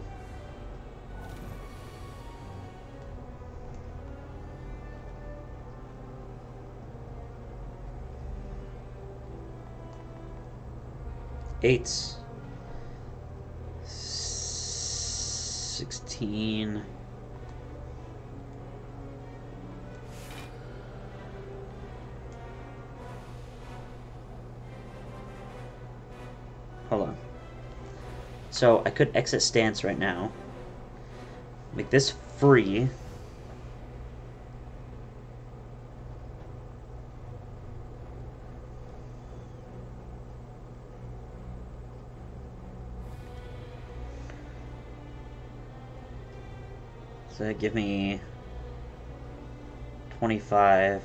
Eight. Sixteen. Hold on. So I could exit stance right now. Make this free. So that give me twenty-five.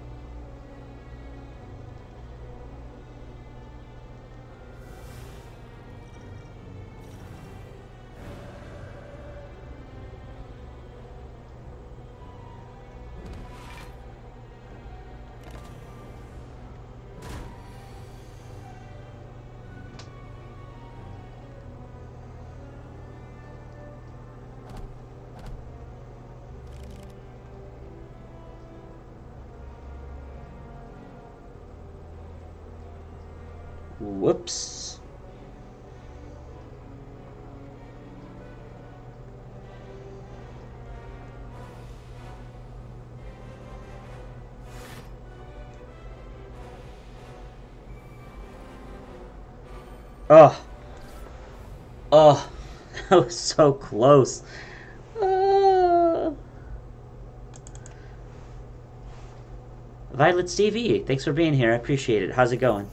Whoops. Oh. Oh. That was so close. Uh... Violet Stevie, thanks for being here. I appreciate it. How's it going?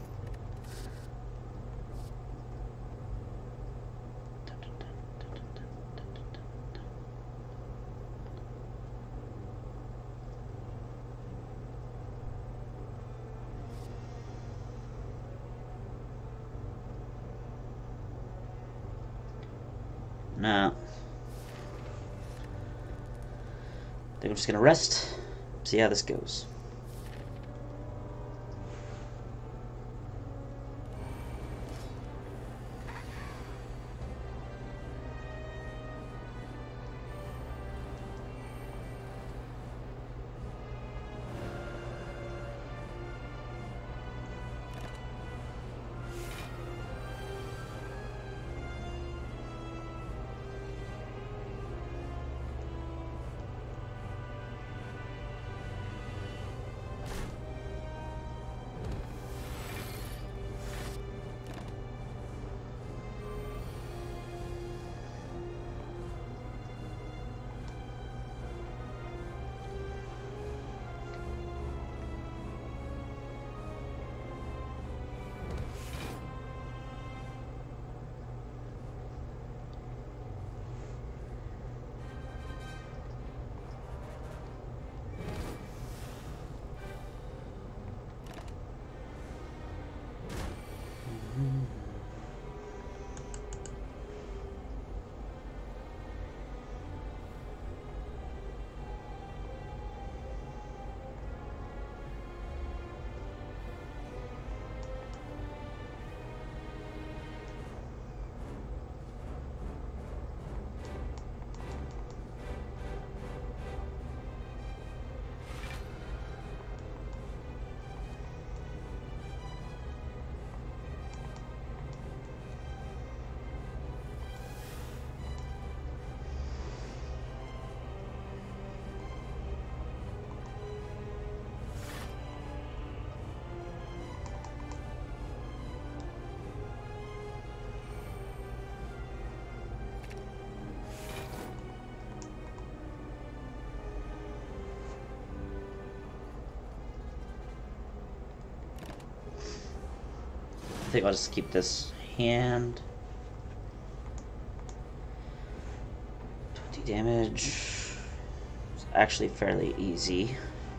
No. I think I'm just gonna rest, see how this goes. think I'll just keep this hand. twenty damage. It's actually fairly easy.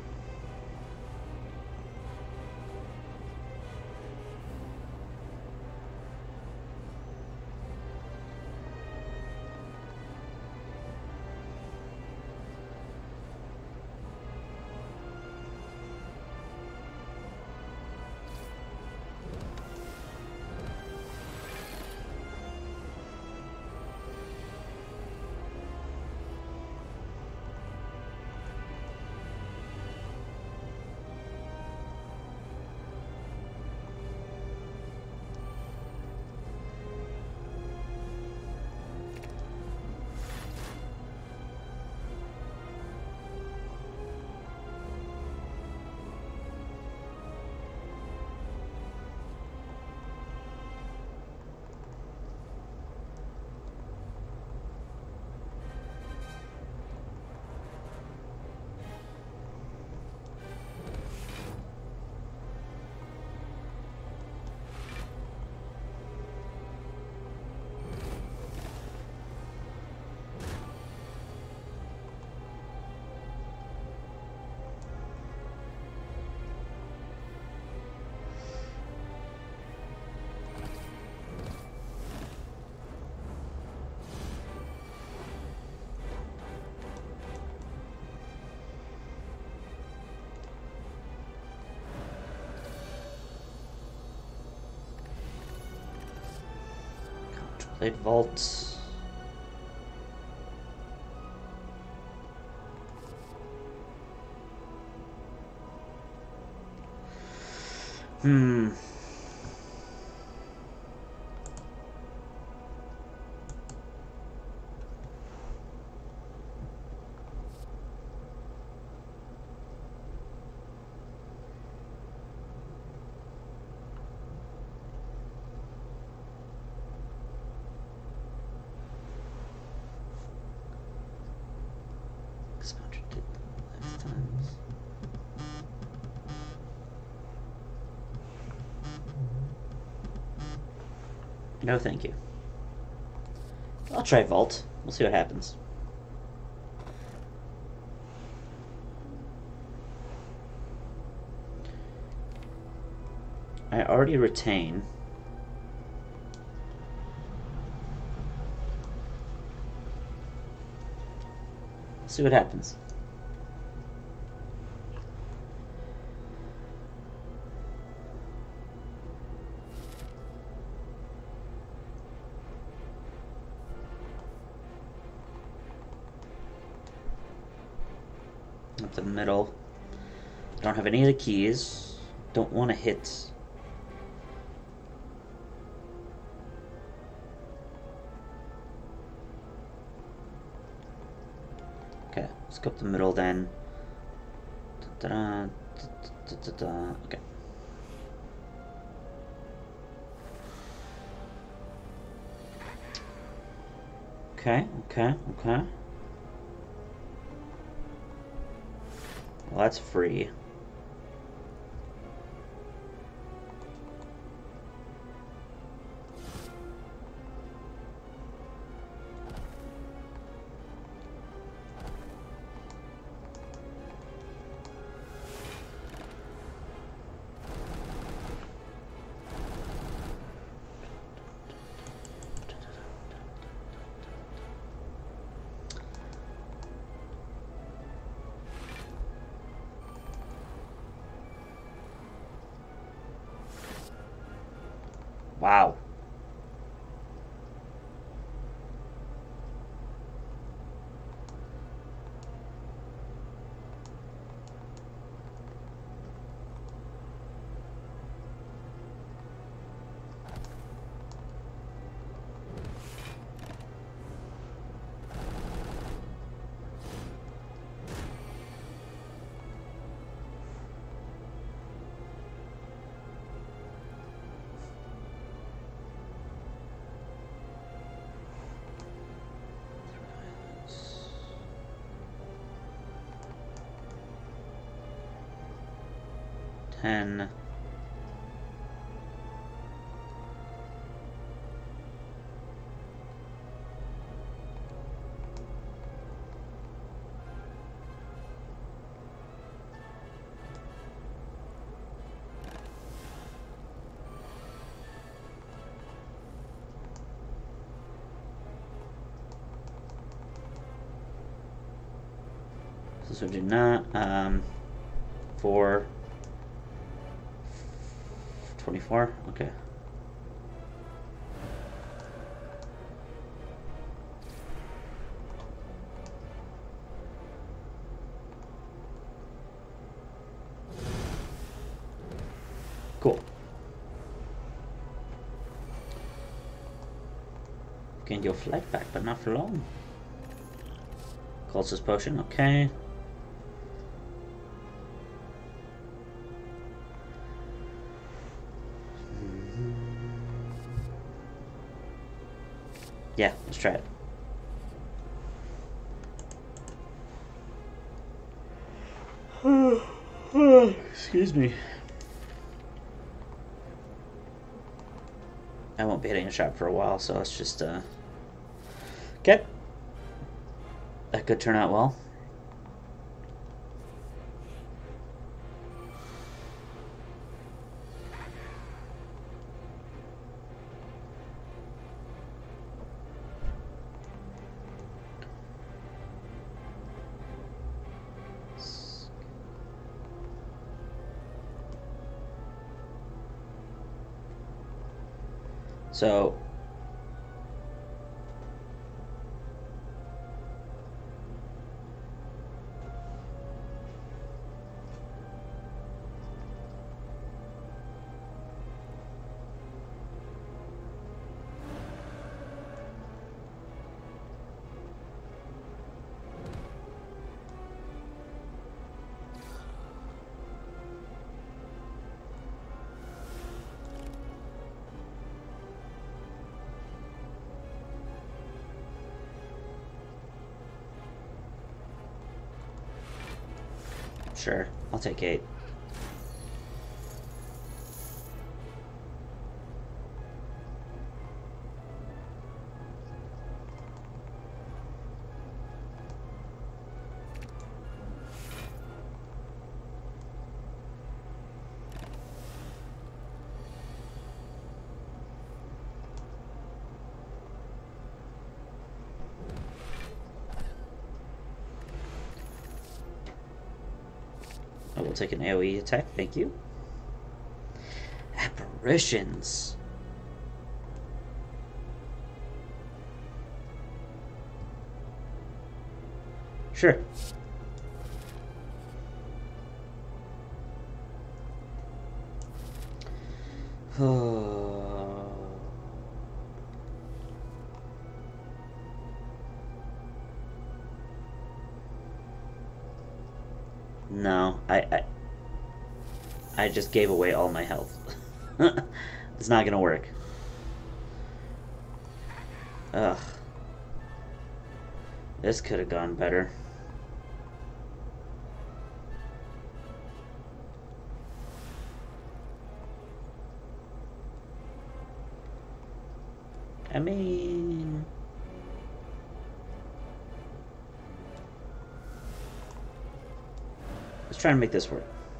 Contemplate vault. Hmm. Expatriate lifetimes. No, thank you. I'll try vault. We'll see what happens. I already retain. See what happens. Up the middle. I don't have any of the keys. Don't want to hit. Okay, let's go up the middle then. Da -da -da, da -da -da. Okay. Okay, okay, okay. Well, that's free. Wow. ten. This would do not. Um, four. twenty-four? Okay. Cool. Gain your flight back, but not for long. Cultist potion, okay. Yeah, let's try it. Excuse me. I won't be hitting a shot for a while, so let's just, uh... Okay. That could turn out well. So sure, I'll take eight. I will take an AoE attack, thank you. Apparitions. Sure. No, I, I I just gave away all my health. It's not gonna work. Ugh. This could have gone better. I mean... let's try and make this work.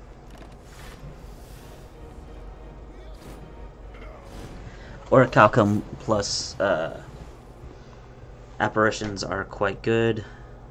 Orichalcum plus uh, apparitions are quite good.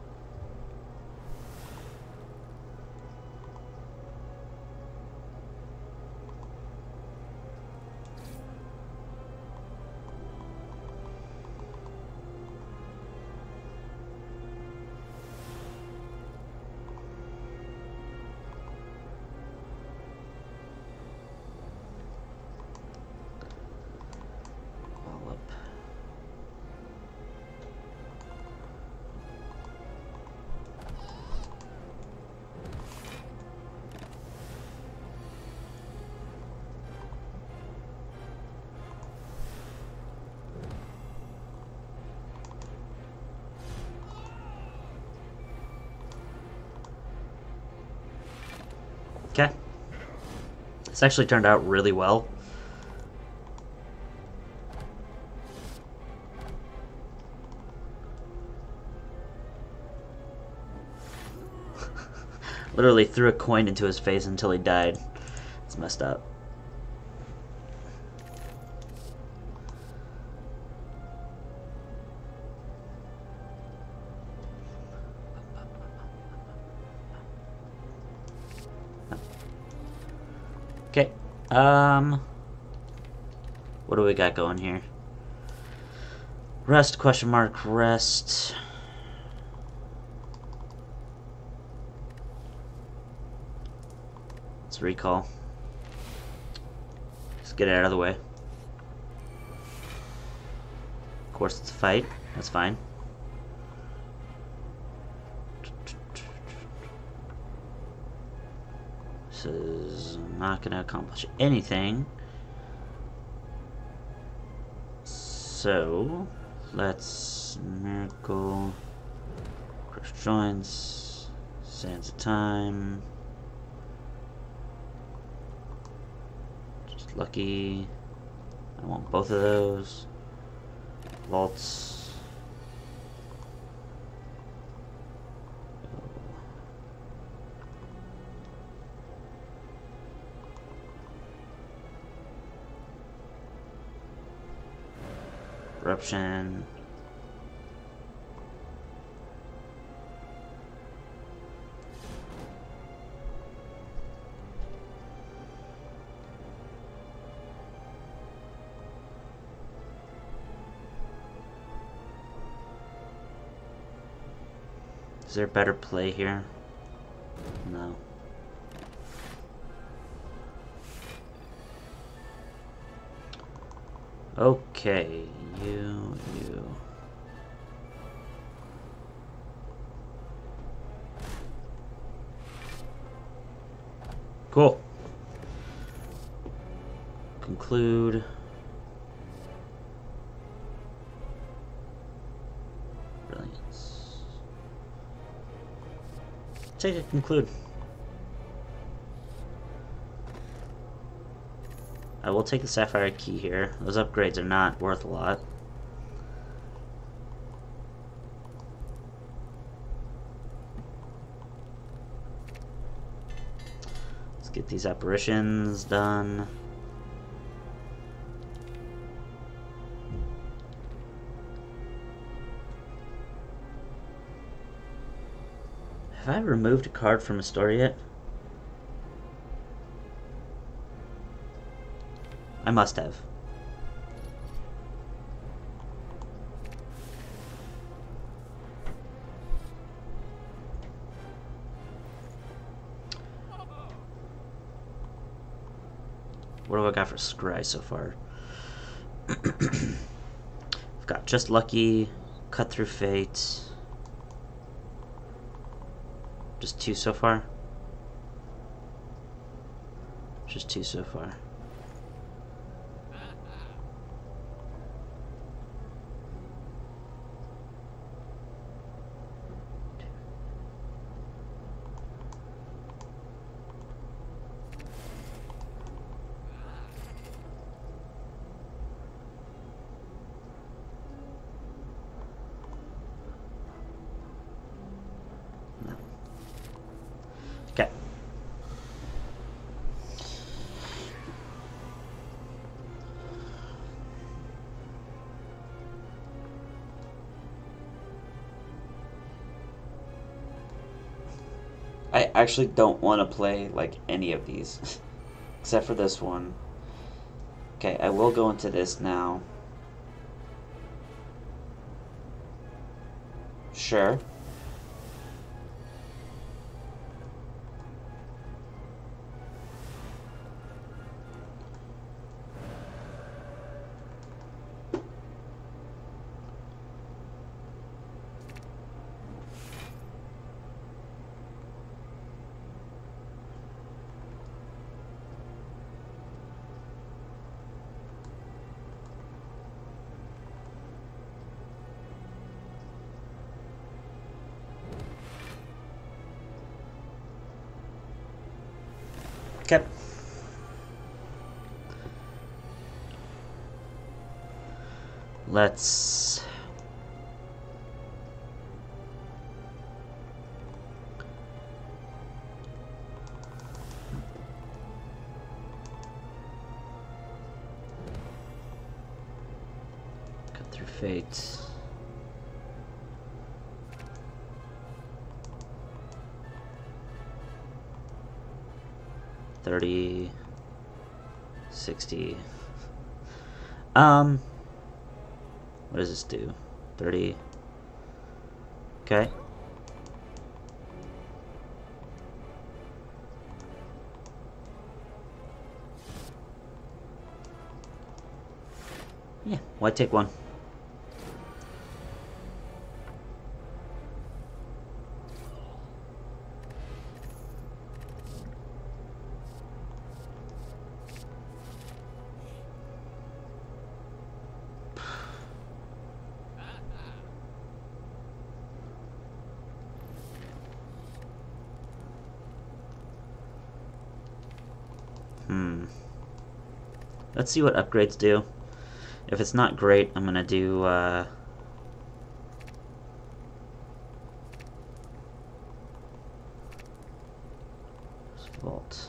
Okay. This actually turned out really well. Literally threw a coin into his face until he died. It's messed up. Okay. Um. What do we got going here? Rest, question mark, rest. Let's recall. Let's get it out of the way. Of course, it's a fight. That's fine. This is not going to accomplish anything. So, let's miracle, cross joints, sands of time, just lucky. I want both of those. Vaults. Eruption. Is there a better play here? No. Okay, you, you. Cool. Conclude. Brilliance. Take it, conclude. I will take the Sapphire Key here. Those upgrades are not worth a lot. Let's get these apparitions done. Have I removed a card from a store yet? I must have. What do I got for Scry so far? I've got Just Lucky, Cut Through Fate. Just two so far? Just two so far. Okay. I actually don't want to play like any of these except for this one. Okay, I will go into this now. Sure. Okay. Let's Cut Through Fate. Thirty. sixty. Um, what does this do? thirty. Okay. Yeah, why take one? Hmm. Let's see what upgrades do. If it's not great, I'm gonna do, uh... Vault.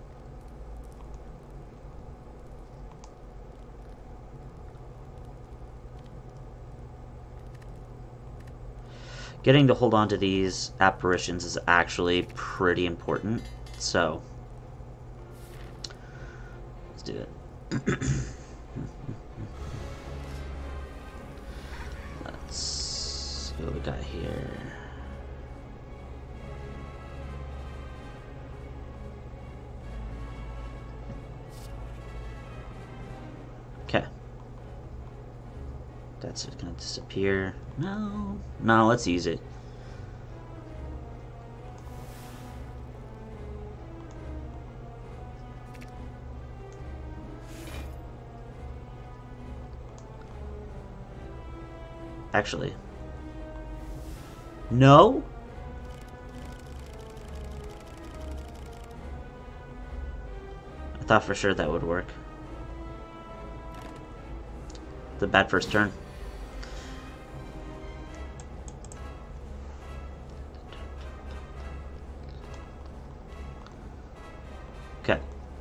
Getting to hold on to these apparitions is actually pretty important, so... Let's do it. Let's see what we got here. Okay. That's gonna disappear. No. No, let's use it. Actually. No? I thought for sure that would work. The bad first turn. Okay.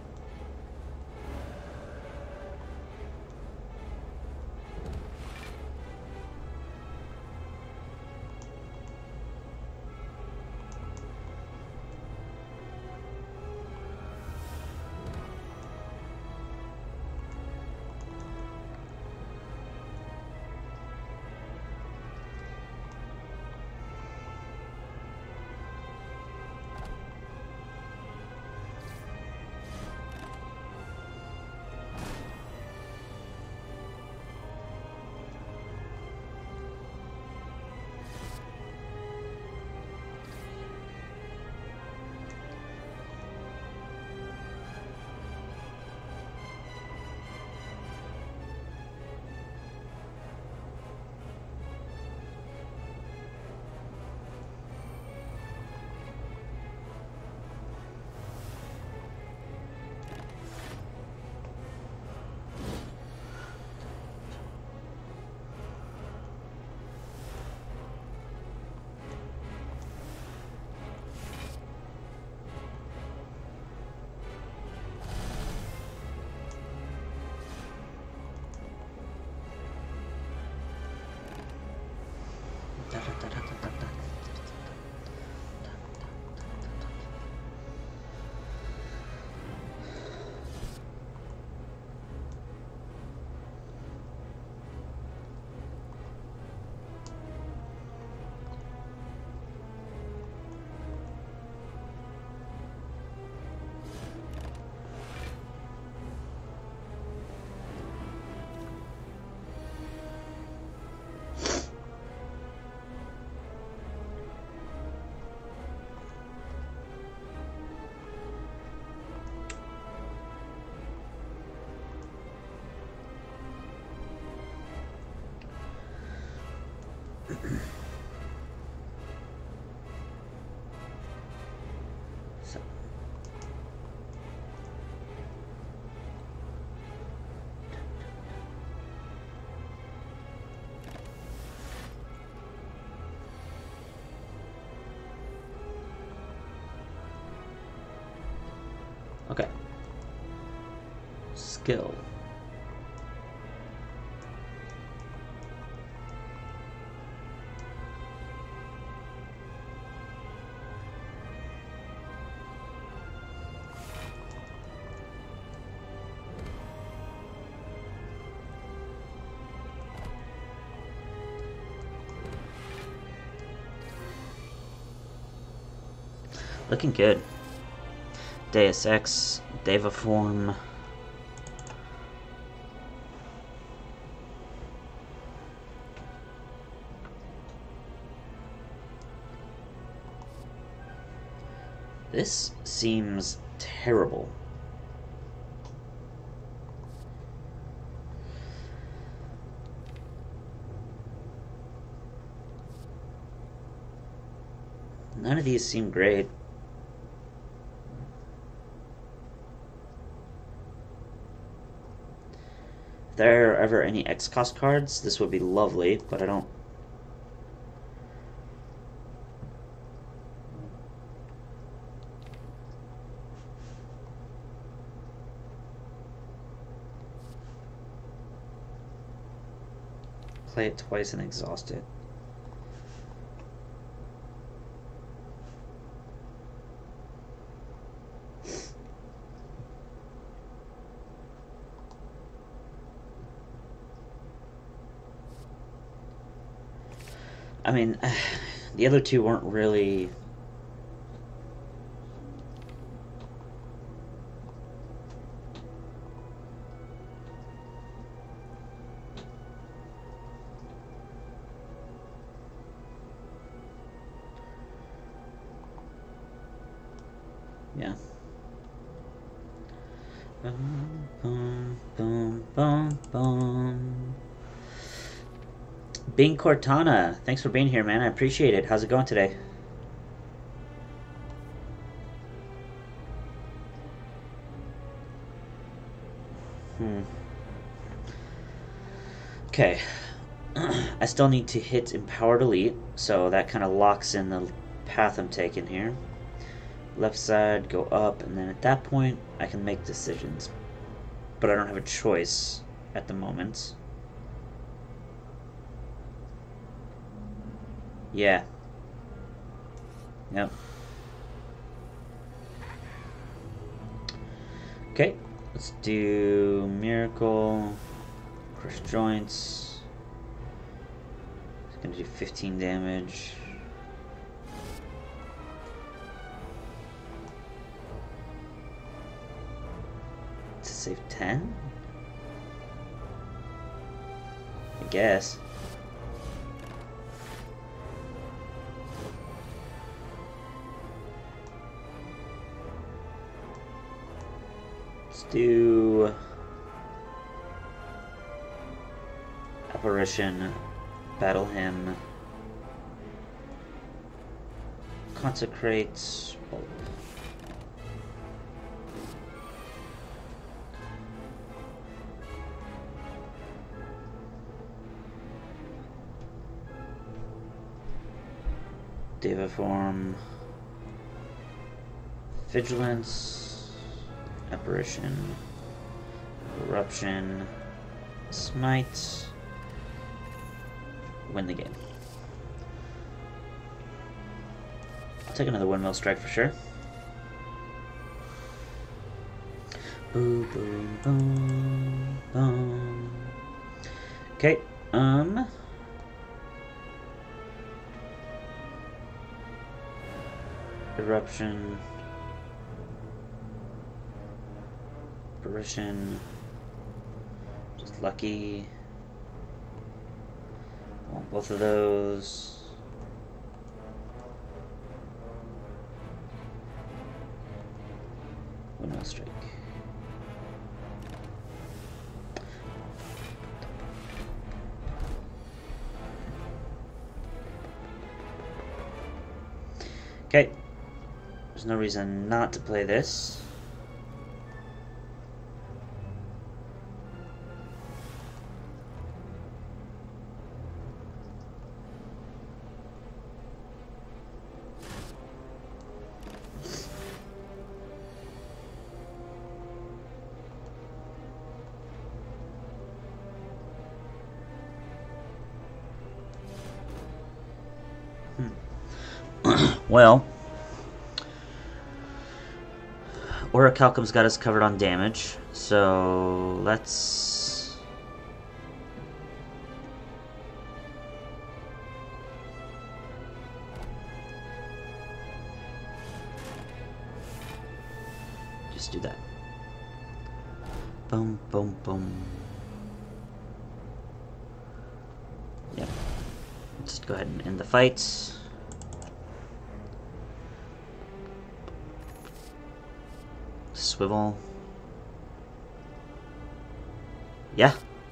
So. Okay. Skill. Looking good. Deus Ex, Deva Form. This seems terrible. None of these seem great. If there are ever any X-Cost cards, this would be lovely, but I don't... Play it twice and exhaust it. I mean, the other two weren't really... Yeah. Boom, boom, boom, boom, boom. Bing Cortana, thanks for being here, man. I appreciate it. How's it going today? Hmm. Okay. I still need to hit Empowered Elite, so that kind of locks in the path I'm taking here. Left side, go up, and then at that point, I can make decisions. But I don't have a choice at the moment. Yeah. Yep. Okay, let's do Miracle, Crush Joints. It's gonna do fifteen damage. To save ten? I guess. Do Apparition, Battle Hymn, Consecrate, Bulb. Deva Form, Vigilance, Apparition, Eruption, Smite, win the game. I'll take another Windmill Strike for sure. Boom, boom, boom, boom. Okay, um... Eruption... Apparition, just lucky. Want both of those. Windmill Strike. Okay, there's no reason not to play this. Well, Orichalcum's got us covered on damage, so let's... do that. Boom, boom, boom. Yep. Let's go ahead and end the fight. Swivel. Yeah.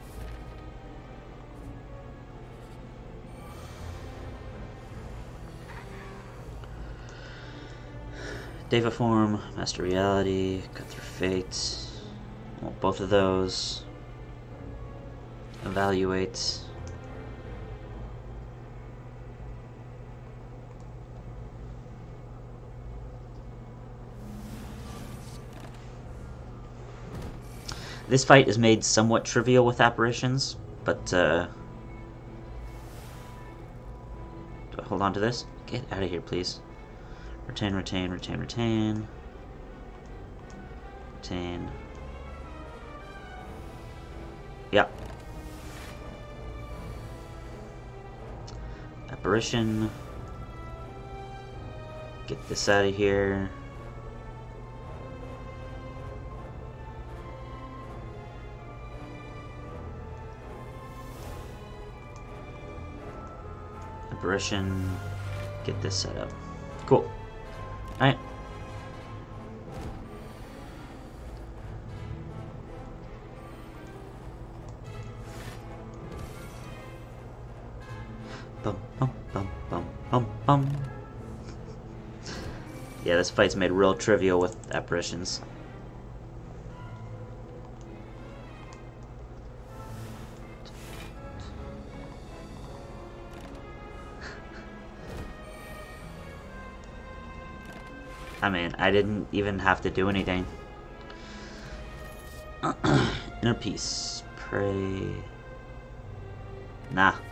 Deva form, master reality, cut through fate. Well, both of those. Evaluate. This fight is made somewhat trivial with apparitions, but uh, do I hold on to this? Get out of here, please. Retain, retain, retain, retain. Retain. Yeah. Apparition. Get this out of here. Apparition. Get this set up. Cool. Alright. Bum bum bum bum bum bum. Yeah, this fight's made real trivial with apparitions. I mean, I didn't even have to do anything. Inner peace. Pray. Nah.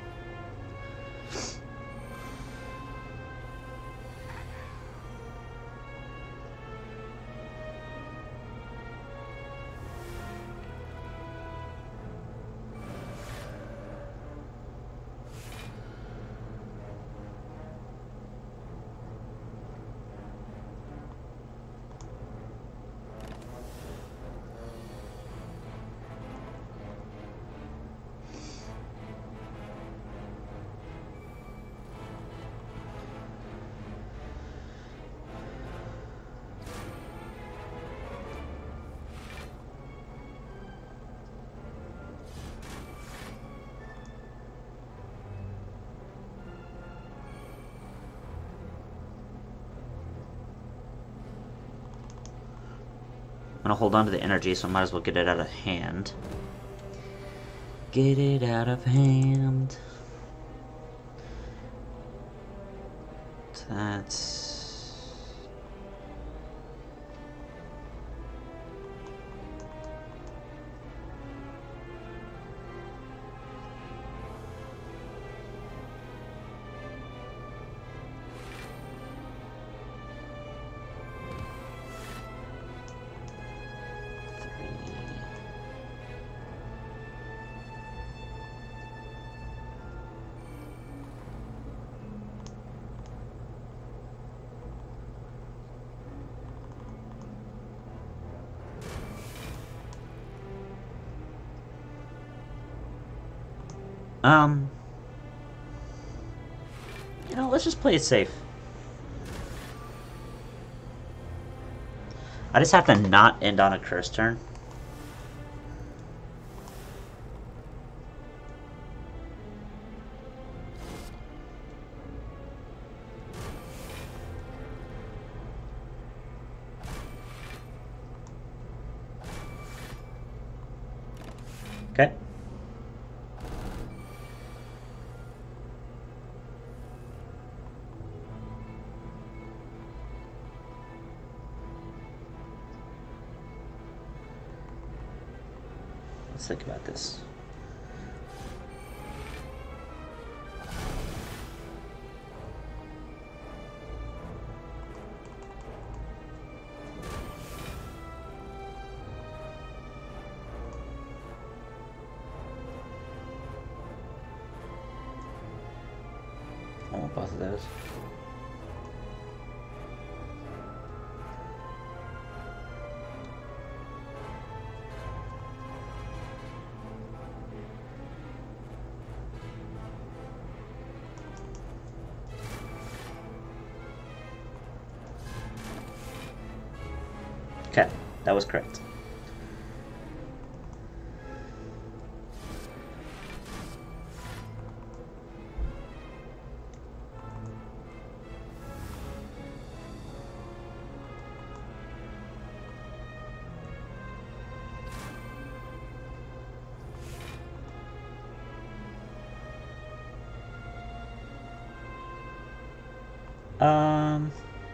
I'm gonna hold on to the energy, so I might as well get it out of hand. Get it out of hand. That's... Um, you know, let's just play it safe. I just have to not end on a curse turn. Okay. Let's think about this. I want both of those. Okay, that was correct. Um...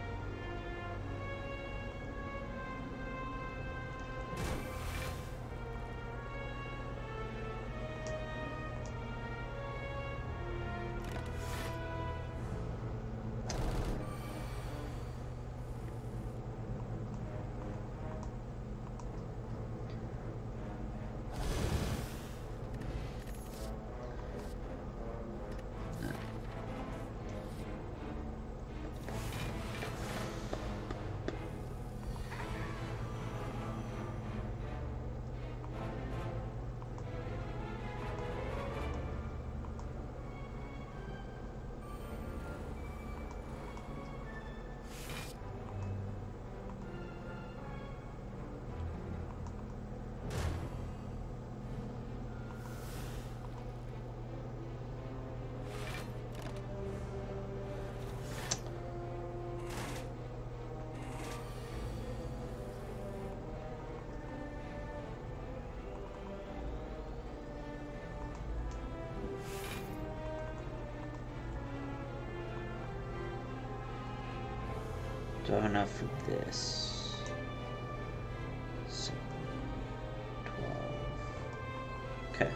Do I have enough for this? Seven, twelve. Okay.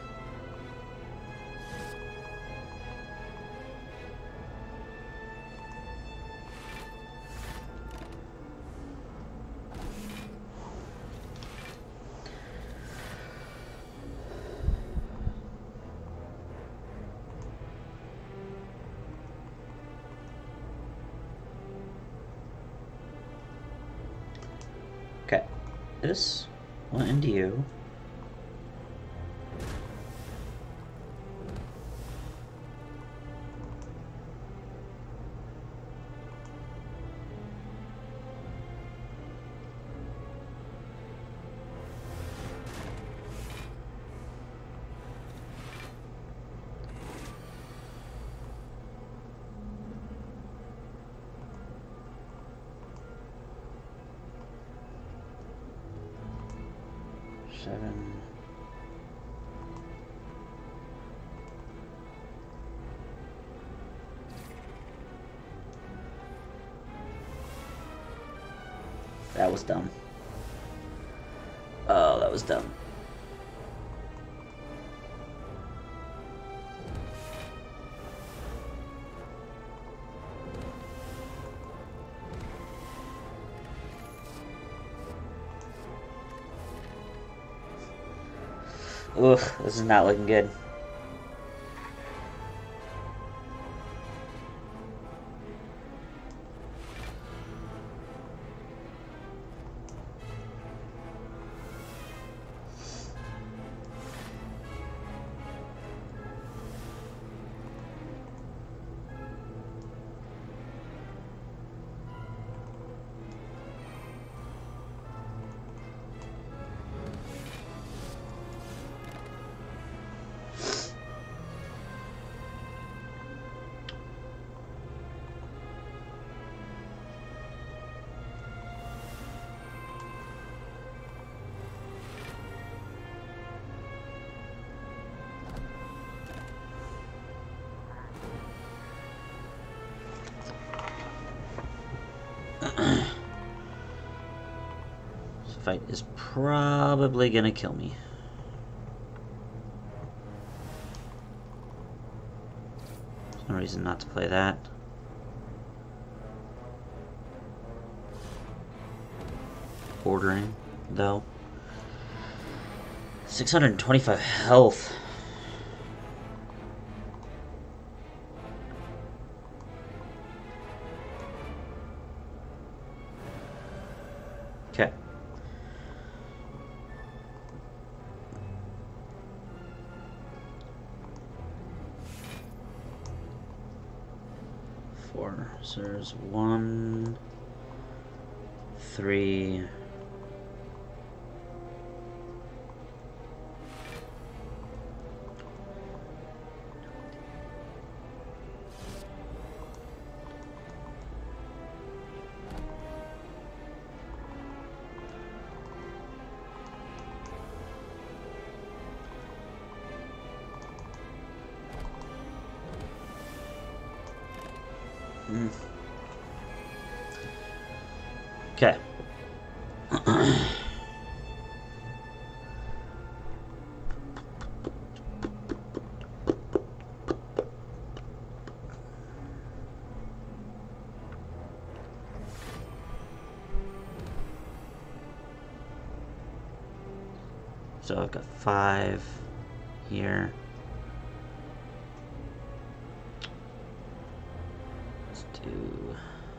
Okay, this will end you. Seven. That was dumb. Oh, that was dumb. Ugh, this is not looking good. This fight is probably gonna kill me. There's no reason not to play that. Ordering, though. six hundred twenty-five health. Okay. Four. So there's one, three, Mm. Okay. So I've got five here. Let's do...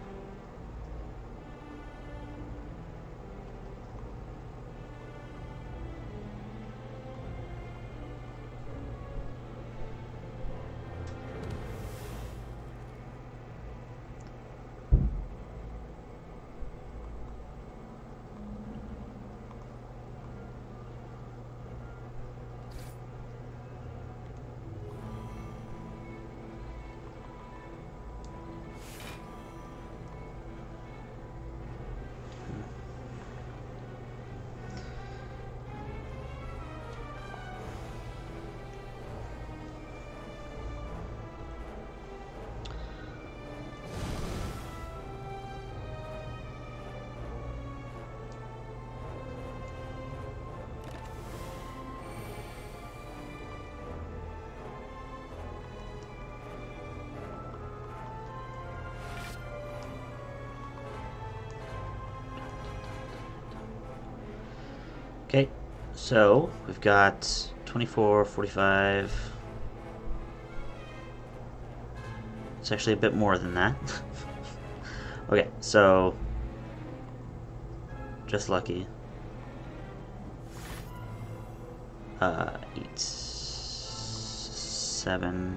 Okay, so we've got twenty-four, forty-five. It's actually a bit more than that. Okay, so just lucky. Uh, eight, seven.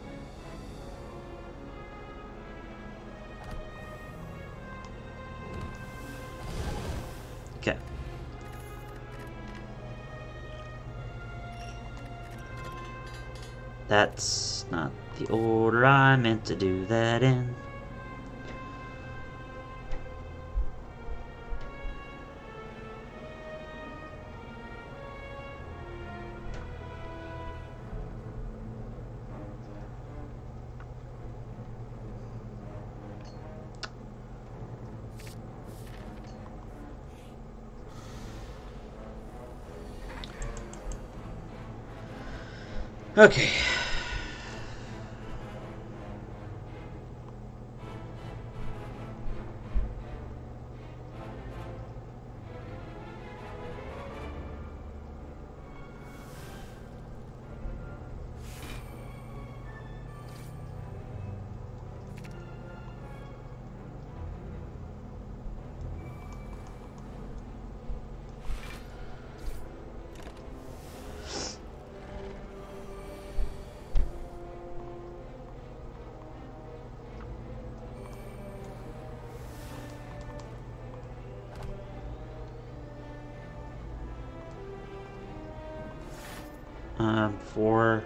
Okay. That's not the order I meant to do that in. Okay. Um, four.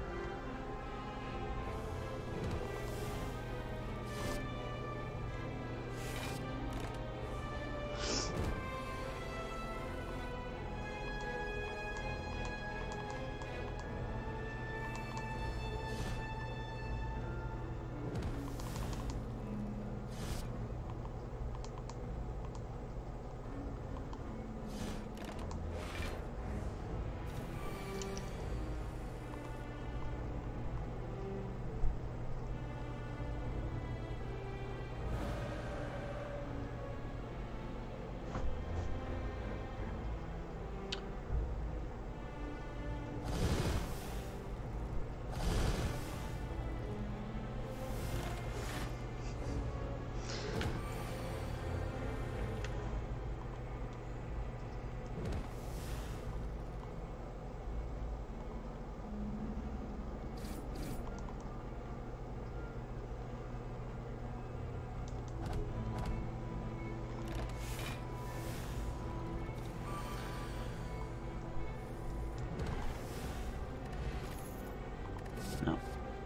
No.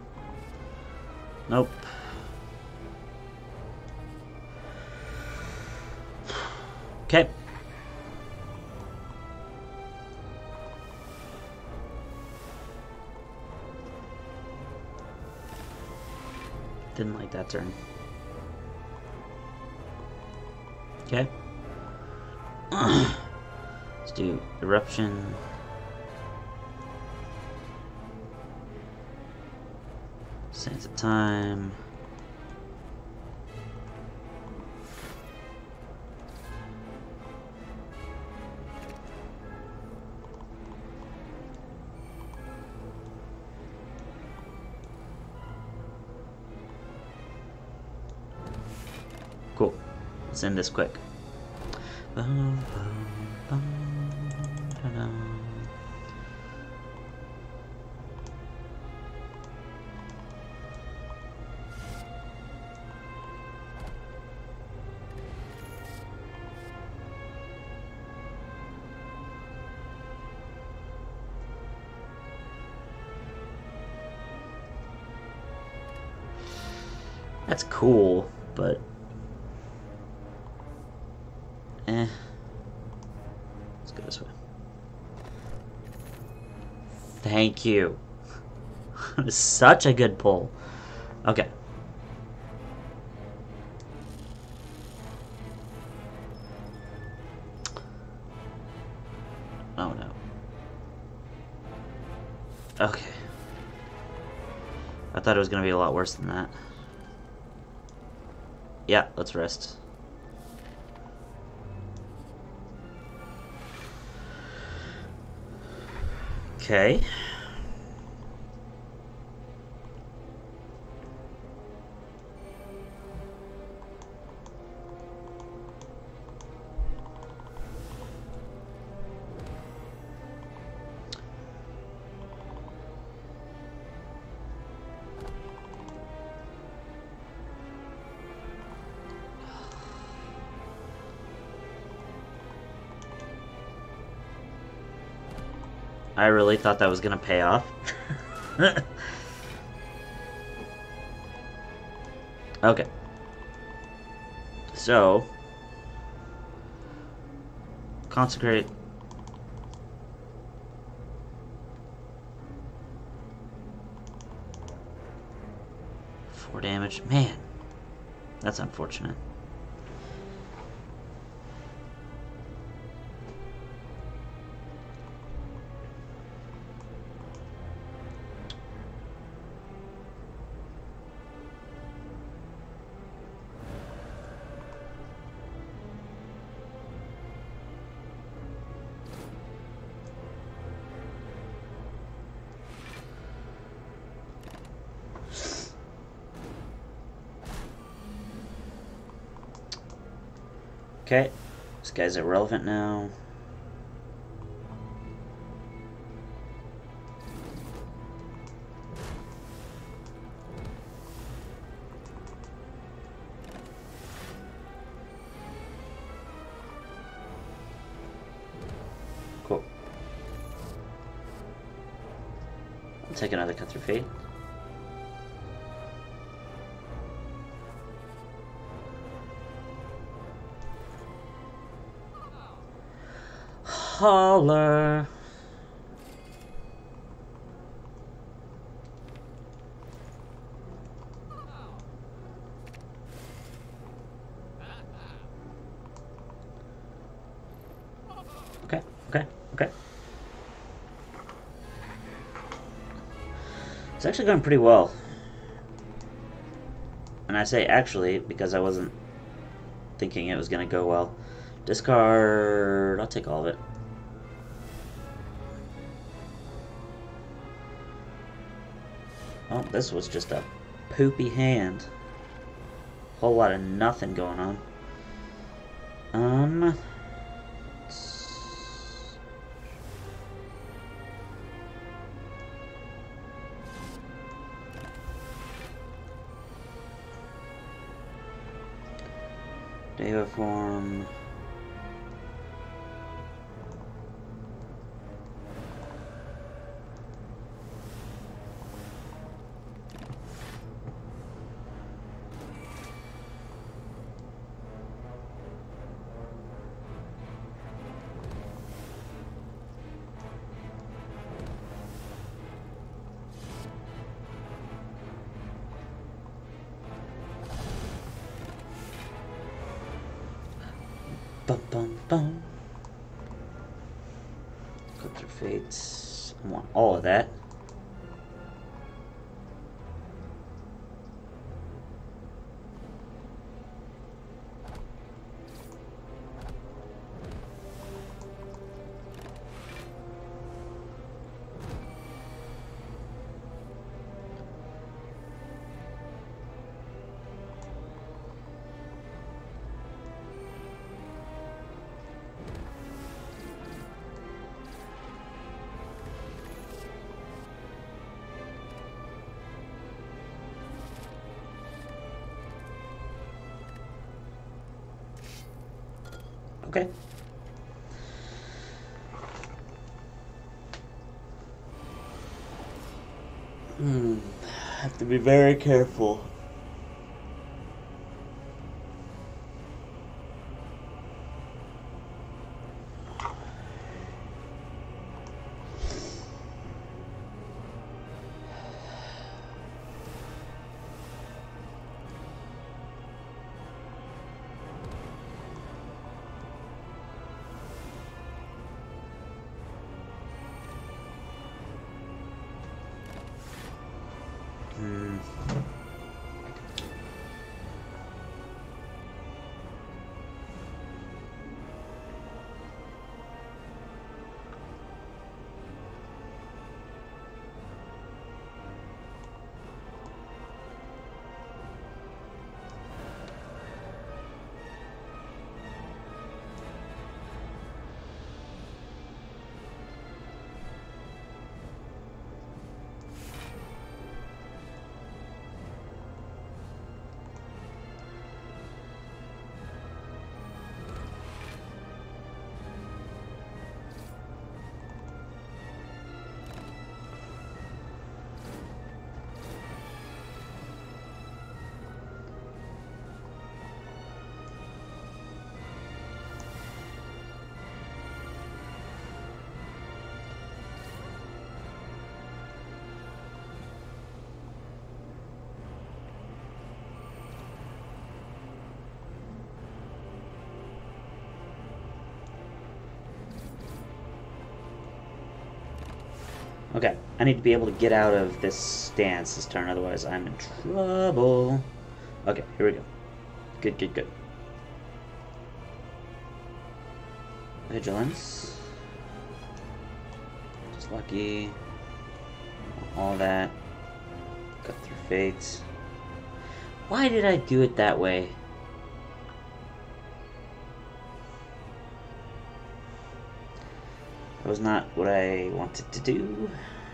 Nope. Okay. Didn't like that turn. Okay. Let's do eruption. Sands of time. Cool. Let's end this quick. That's cool, but eh. Let's go this way. Thank you. Such a good pull. Okay. Oh no. Okay. I thought it was gonna be a lot worse than that. Yeah, let's rest. Okay. I really thought that was gonna pay off. Okay. So, consecrate. Four damage. Man, that's unfortunate. Okay, this guy's irrelevant now. Cool. I'll take another cut through fate. Holler. Okay, okay, okay. It's actually going pretty well. And I say actually because I wasn't thinking it was going to go well. Discard. I'll take all of it. Oh, this was just a poopy hand. Whole lot of nothing going on. Um. Deva form. Bum bum bum. Cut through fates. I want all of that. Okay. Hmm. Have to be very careful. Hmm. Okay, I need to be able to get out of this stance this turn, otherwise I'm in trouble. Okay, here we go. Good, good, good. Vigilance. Just lucky. All that. Cut through fates. Why did I do it that way? That was not what I wanted to do.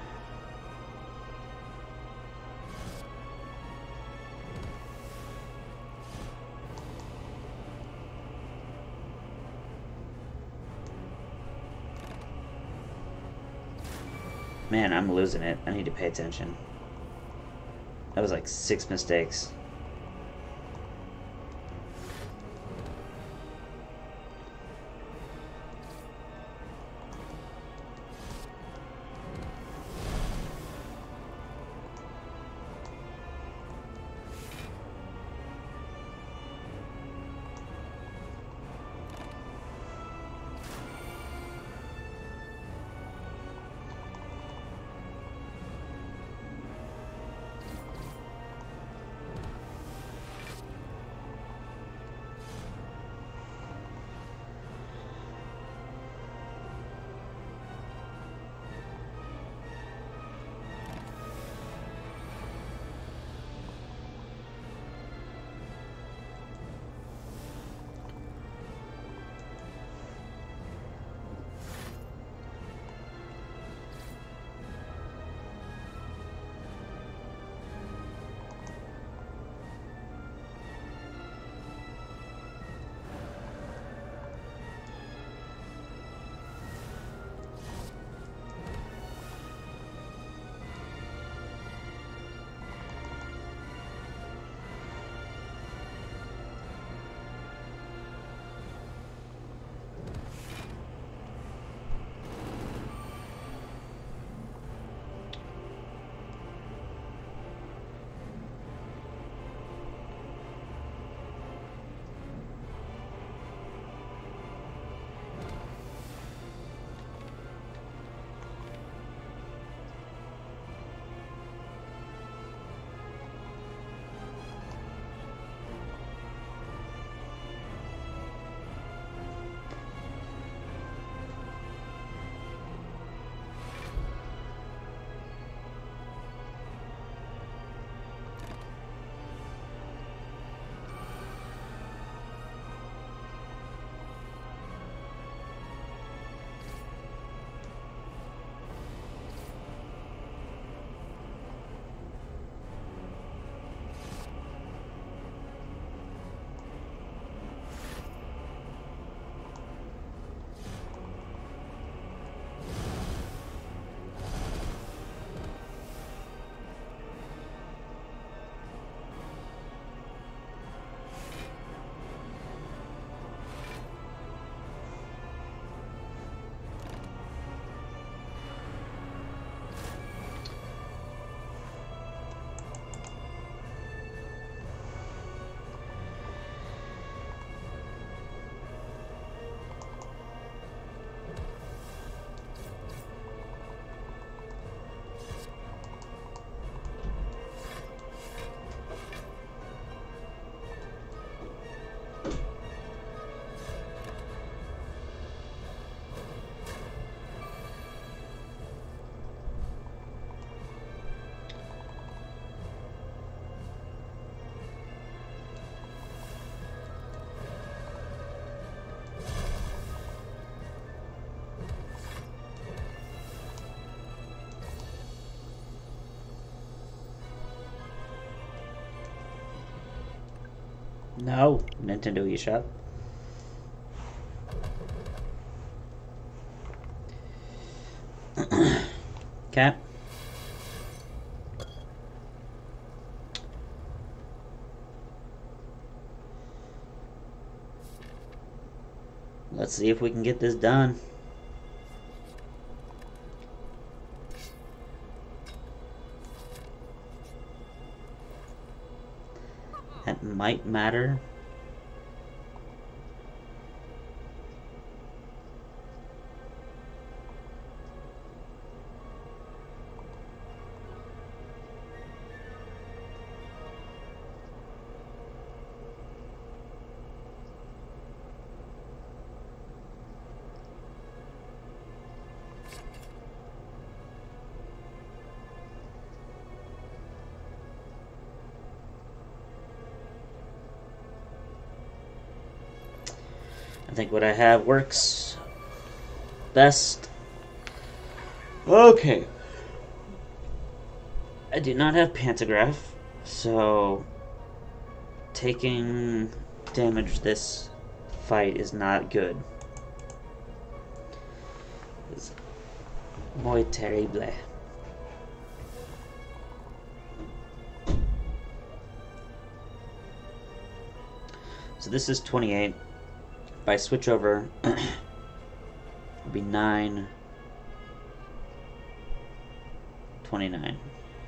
Man, I'm losing it. I need to pay attention. That was like six mistakes. No, Nintendo eShop. Okay. Let's see if we can get this done. That might matter. I think what I have works best. Okay. I do not have Pantograph, so taking damage this fight is not good. It's muy terrible. So this is twenty-eight. If I switch over, it'll be nine, twenty-nine.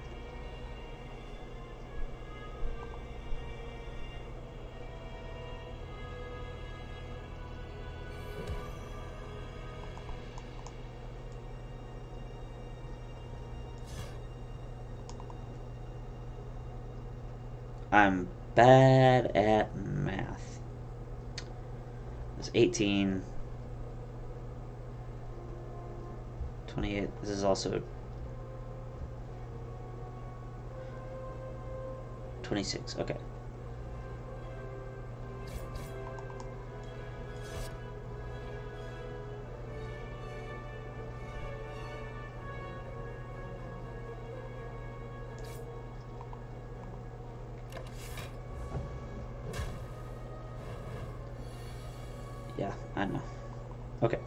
I'm bad at math. It's eighteen. twenty-eight. This is also twenty-six. Okay. Yeah, I know. Okay.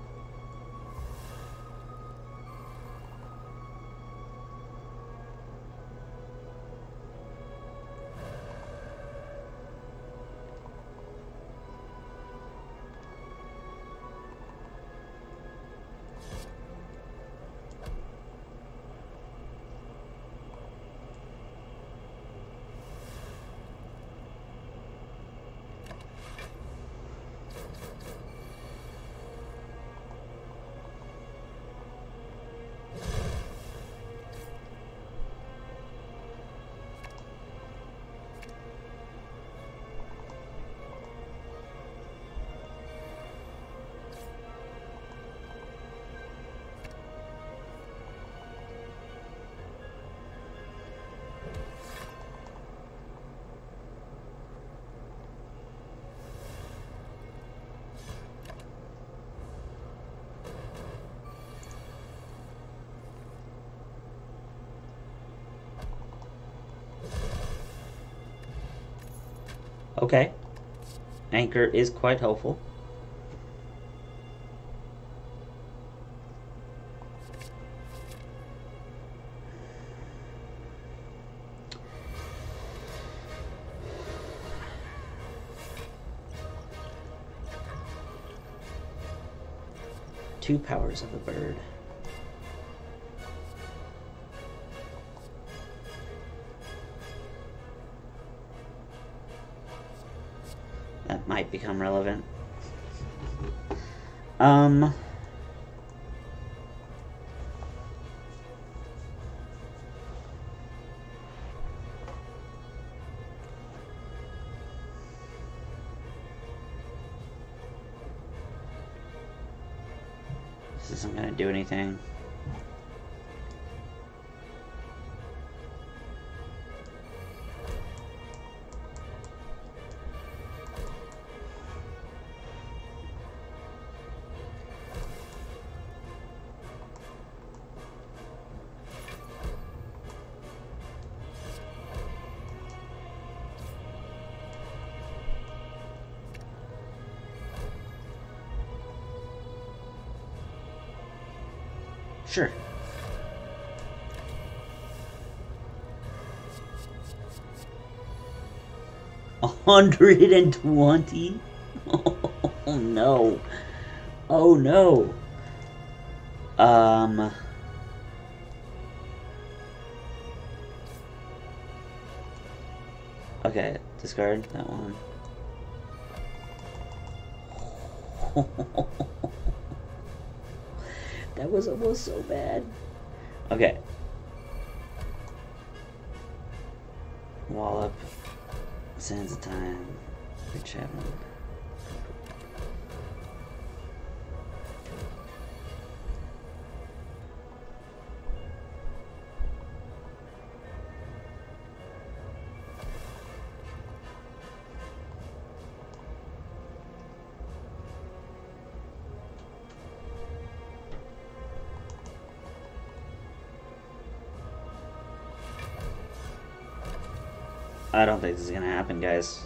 Okay. Anchor is quite helpful. Two powers of a bird. That might become relevant. Um... This isn't gonna do anything. Sure. A hundred and twenty? Oh no. Oh no. Um. Okay, discard that one. That was almost so bad. Okay. Wallop. Sands of Time. Rich Chapman. I don't think this is gonna happen, guys.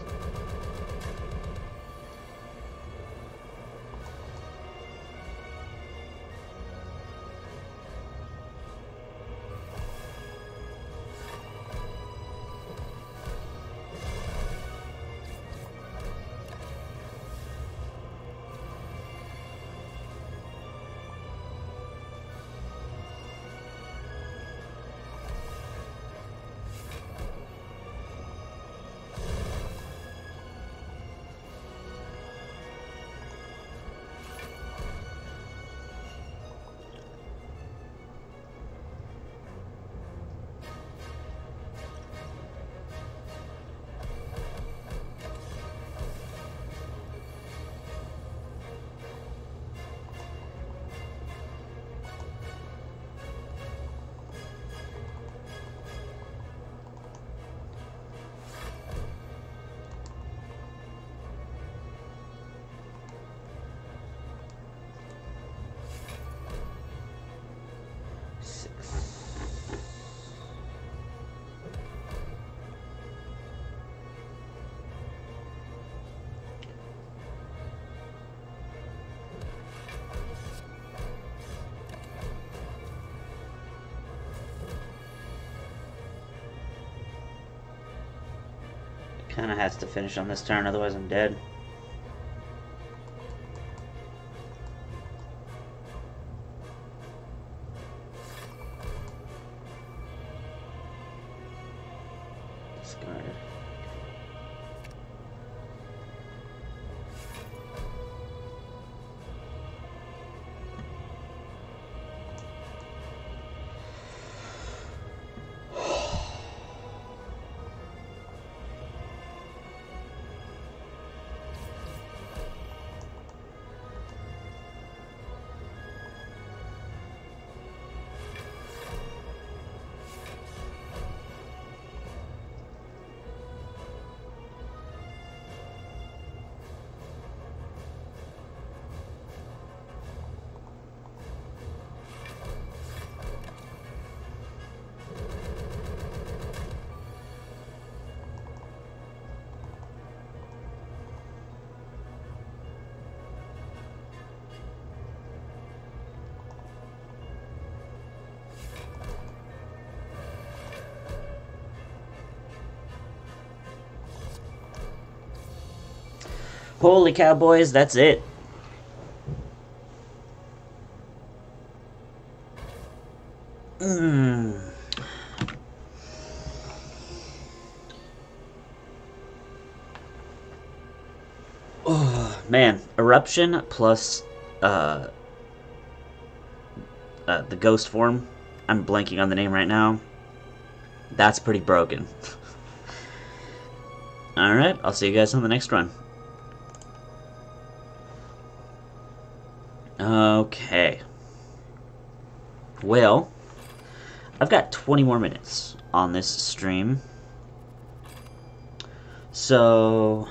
Kinda has to finish on this turn, otherwise I'm dead. Discard. Holy cowboys, that's it. Mm. Oh, man. Eruption plus uh, uh, the ghost form. I'm blanking on the name right now. That's pretty broken. Alright, I'll see you guys on the next run. Okay. Well, I've got twenty more minutes on this stream. So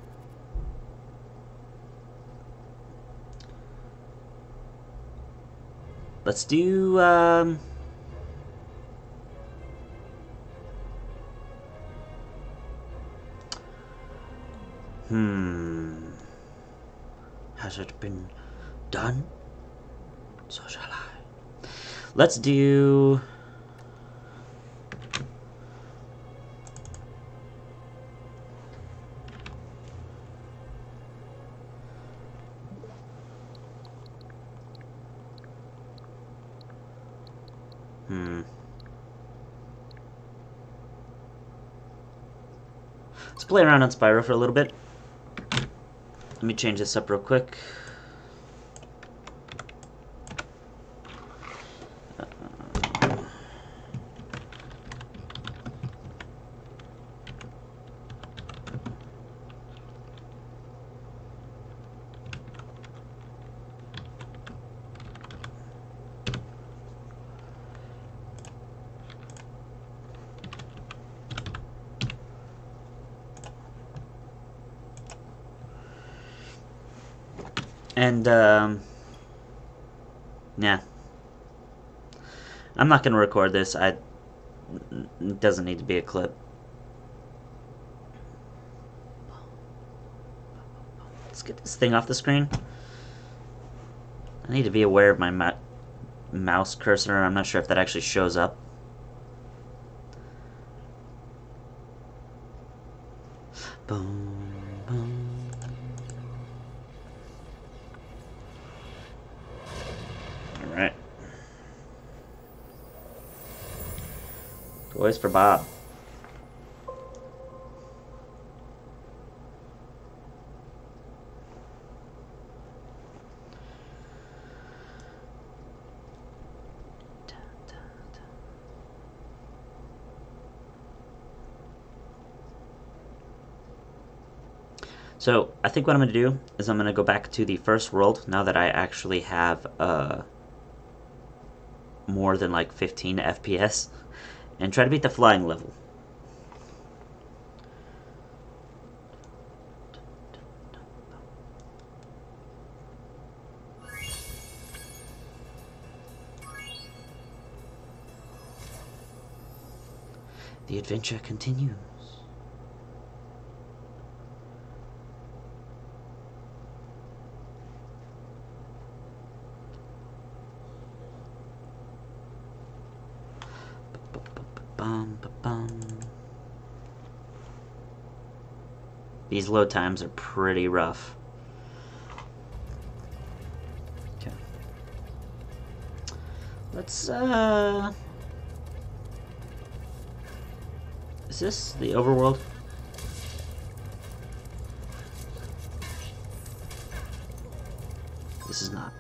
let's do um Hmm. Has it been done? So shall I. Let's do... Hmm. Let's play around on Spyro for a little bit. Let me change this up real quick. And, um, yeah. I'm not going to record this. I, it doesn't need to be a clip. Let's get this thing off the screen. I need to be aware of my ma mouse cursor. I'm not sure if that actually shows up. Boom, boom. Alright. Toys for Bob. So I think what I'm going to do is I'm going to go back to the first world now that I actually have uh, more than like fifteen F P S and try to beat the flying level. The adventure continues. Bum, ba, bum. These load times are pretty rough. Okay. Let's, uh... Is this the overworld? This is not.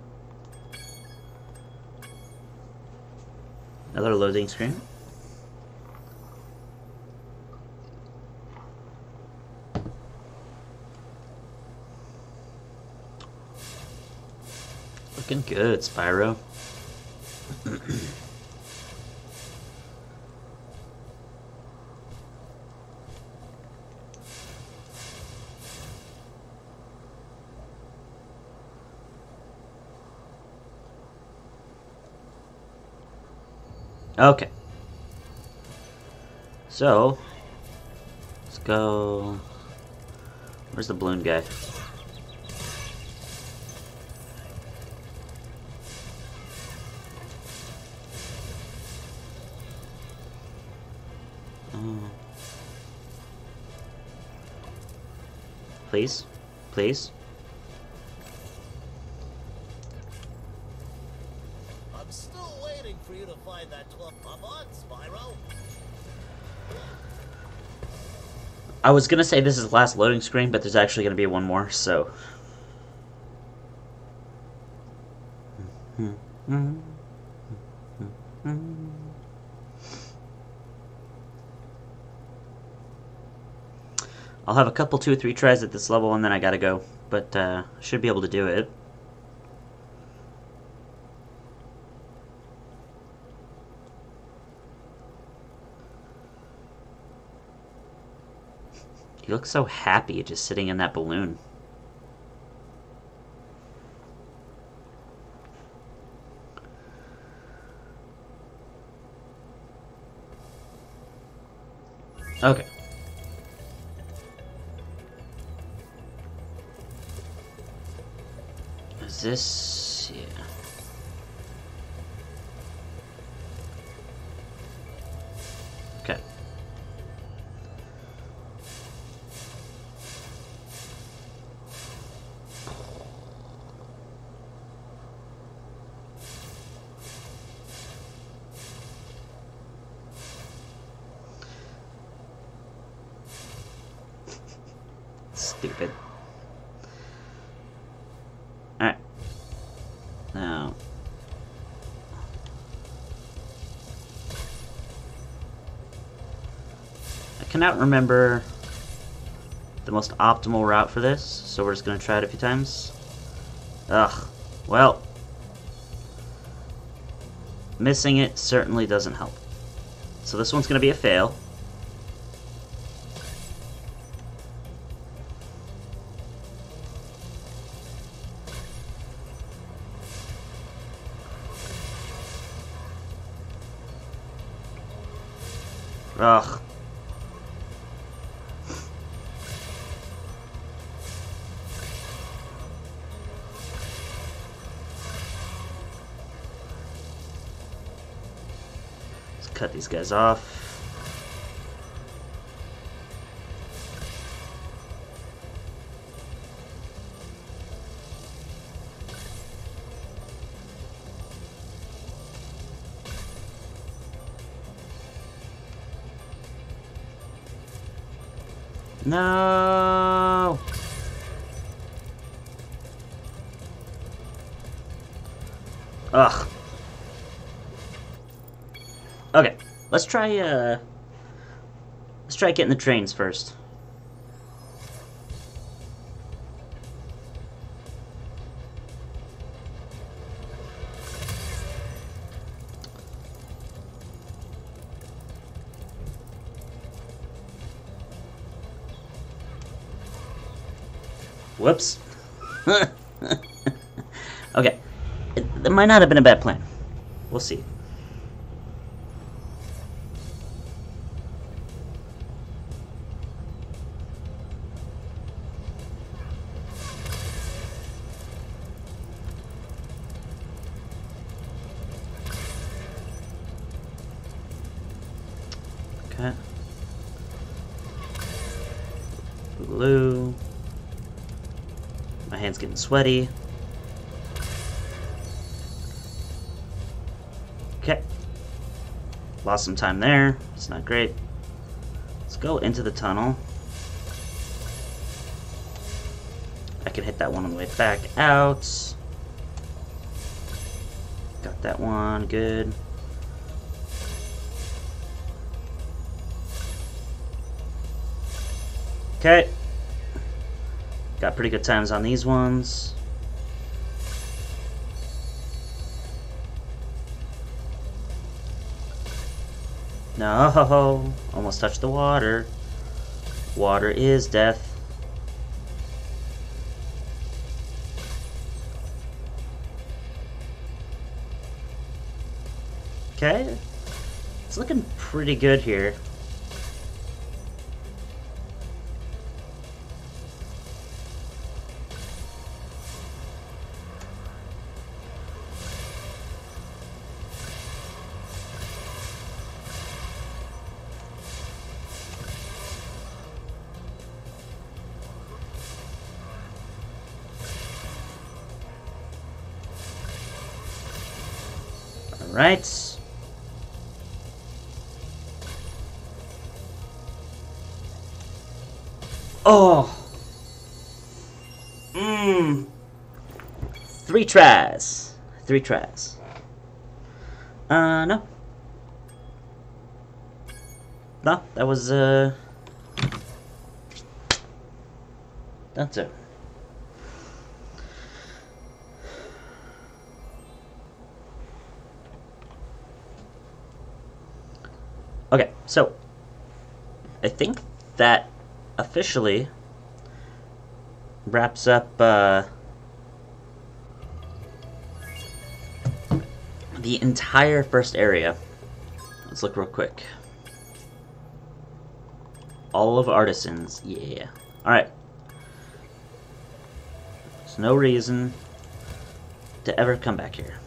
Another loading screen. Looking good, Spyro. Okay. So, let's go... Where's the balloon guy? Oh. Please? Please? I'm still waiting for you to find that club. Come on, Spyro. I was gonna say this is the last loading screen, but there's actually gonna be one more, so... I'll have a couple, two or three tries at this level, and then I gotta go. But, uh, should be able to do it. He looks so happy just sitting in that balloon. Okay. Is this... yeah. stupid. Alright. Now. I cannot remember the most optimal route for this, so we're just going to try it a few times. Ugh. Well. Missing it certainly doesn't help. So this one's going to be a fail. Ugh. Let's cut these guys off. No. Ugh. Okay, let's try uh let's try getting the trains first. Whoops. Okay. It, it might not have been a bad plan. We'll see. Okay. Blue. My hand's getting sweaty. Okay. Lost some time there. It's not great. Let's go into the tunnel. I can hit that one on the way back out. Got that one. Good. Okay. Got pretty good times on these ones. No, almost touched the water. Water is death. Okay. It's looking pretty good here. Right. Oh. Mmm. Three tries. Three tries. Uh, no. No, that was, uh... that's it. Okay, so I think that officially wraps up uh, the entire first area. Let's look real quick. All of Artisans, yeah. Alright. There's no reason to ever come back here.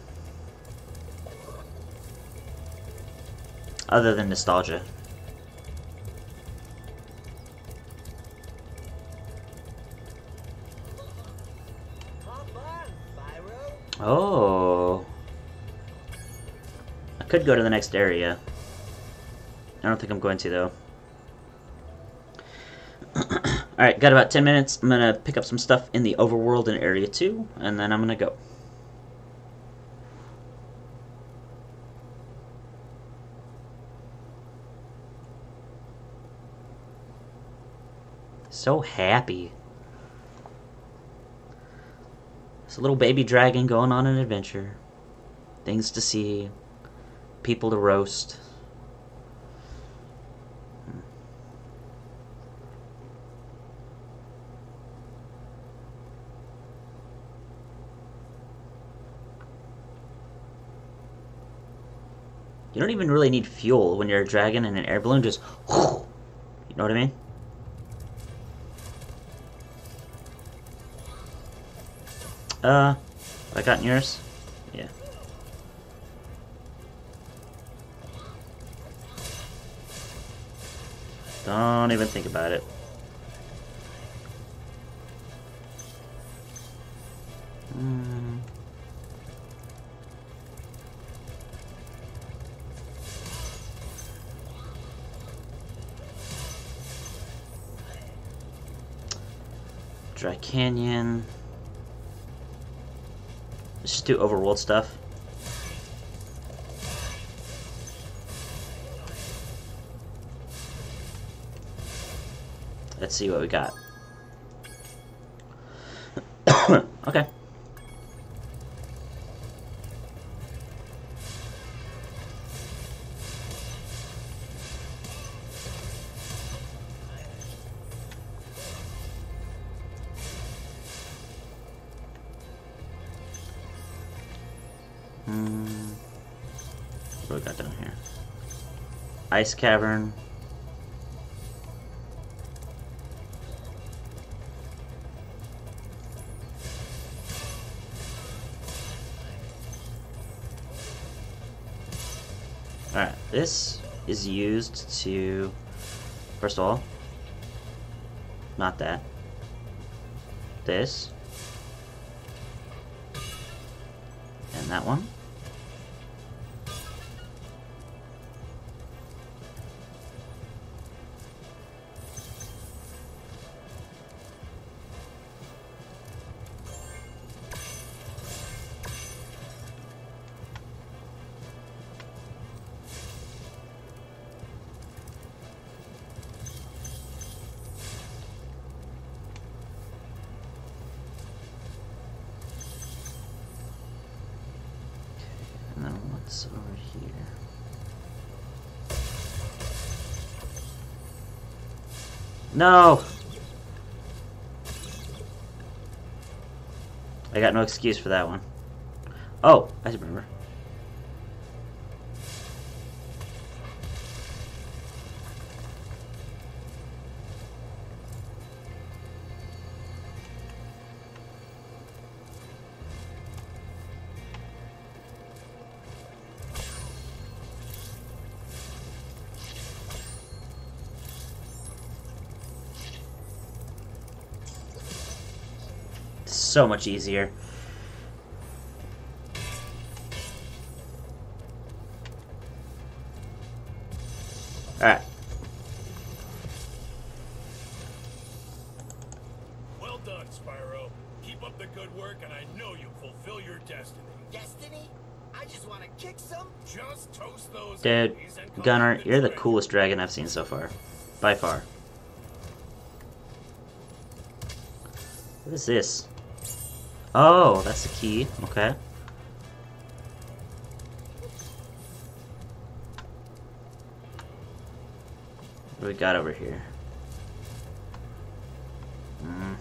Other than nostalgia. Oh. I could go to the next area. I don't think I'm going to, though. Alright, got about ten minutes. I'm gonna pick up some stuff in the overworld in Area two, and then I'm gonna go. So happy. It's a little baby dragon going on an adventure. Things to see. People to roast. You don't even really need fuel when you're a dragon and an air balloon just... You know what I mean? Uh, I got yours? Yeah. Don't even think about it. Mm. Dry Canyon. Let's just do overworld stuff. Let's see what we got. Okay. Hmm. What do we got down here? Ice Cavern. Alright, this is used to, first of all, not that, this, and that one. And then what's over here? No! I got no excuse for that one. Oh, I remember. So much easier. Alright. Well done, Spyro. Keep up the good work, and I know you'll fulfill your destiny. Destiny? I just want to kick some. Just toast those Dude, enemies and collect Gunnar, the you're the treasure. coolest dragon I've seen so far. By far. What is this? Oh, that's the key. Okay. What do we got over here? Mm.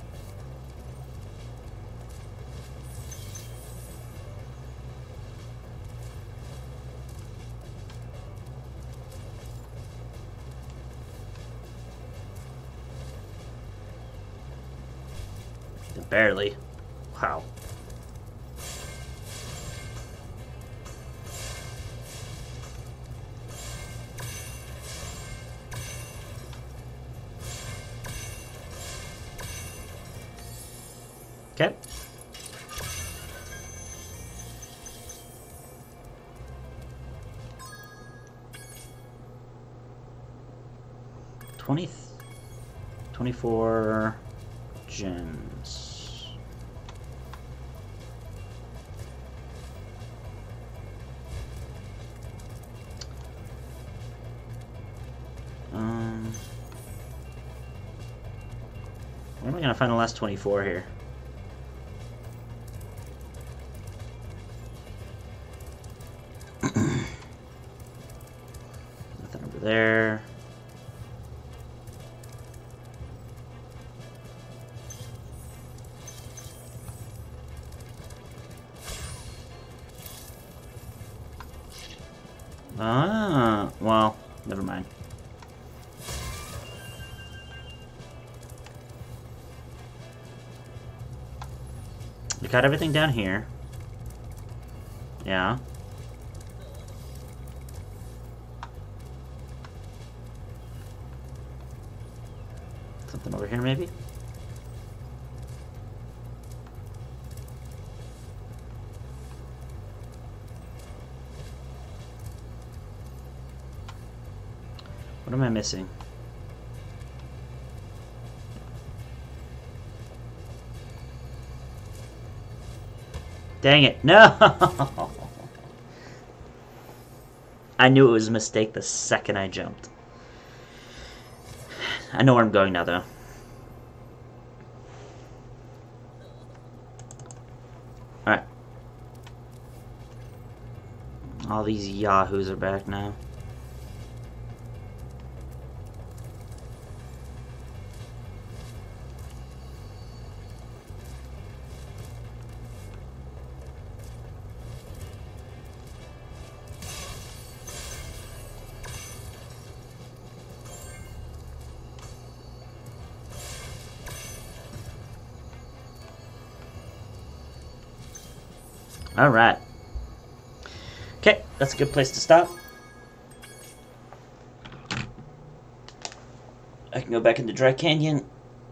Barely. Wow. Okay. Twenty, twenty-four gems. Um, where am I gonna find the last twenty-four here? Nothing over there. Ah, well, never mind. We got everything down here. Yeah. Something over here, maybe? What am I missing? Dang it, no! I knew it was a mistake the second I jumped. I know where I'm going now, though. Alright. All these yahoos are back now. Alright. Okay, that's a good place to stop. I can go back into Dry Canyon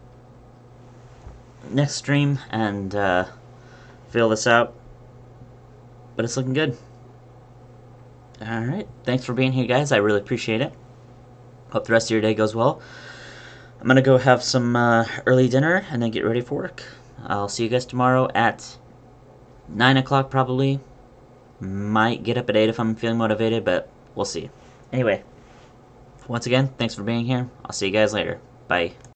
next stream and uh, fill this out. But it's looking good. Alright, thanks for being here, guys. I really appreciate it. Hope the rest of your day goes well. I'm gonna go have some uh, early dinner and then get ready for work. I'll see you guys tomorrow at nine o'clock probably. Might get up at eight if I'm feeling motivated, but we'll see. Anyway, once again, thanks for being here. I'll see you guys later. Bye.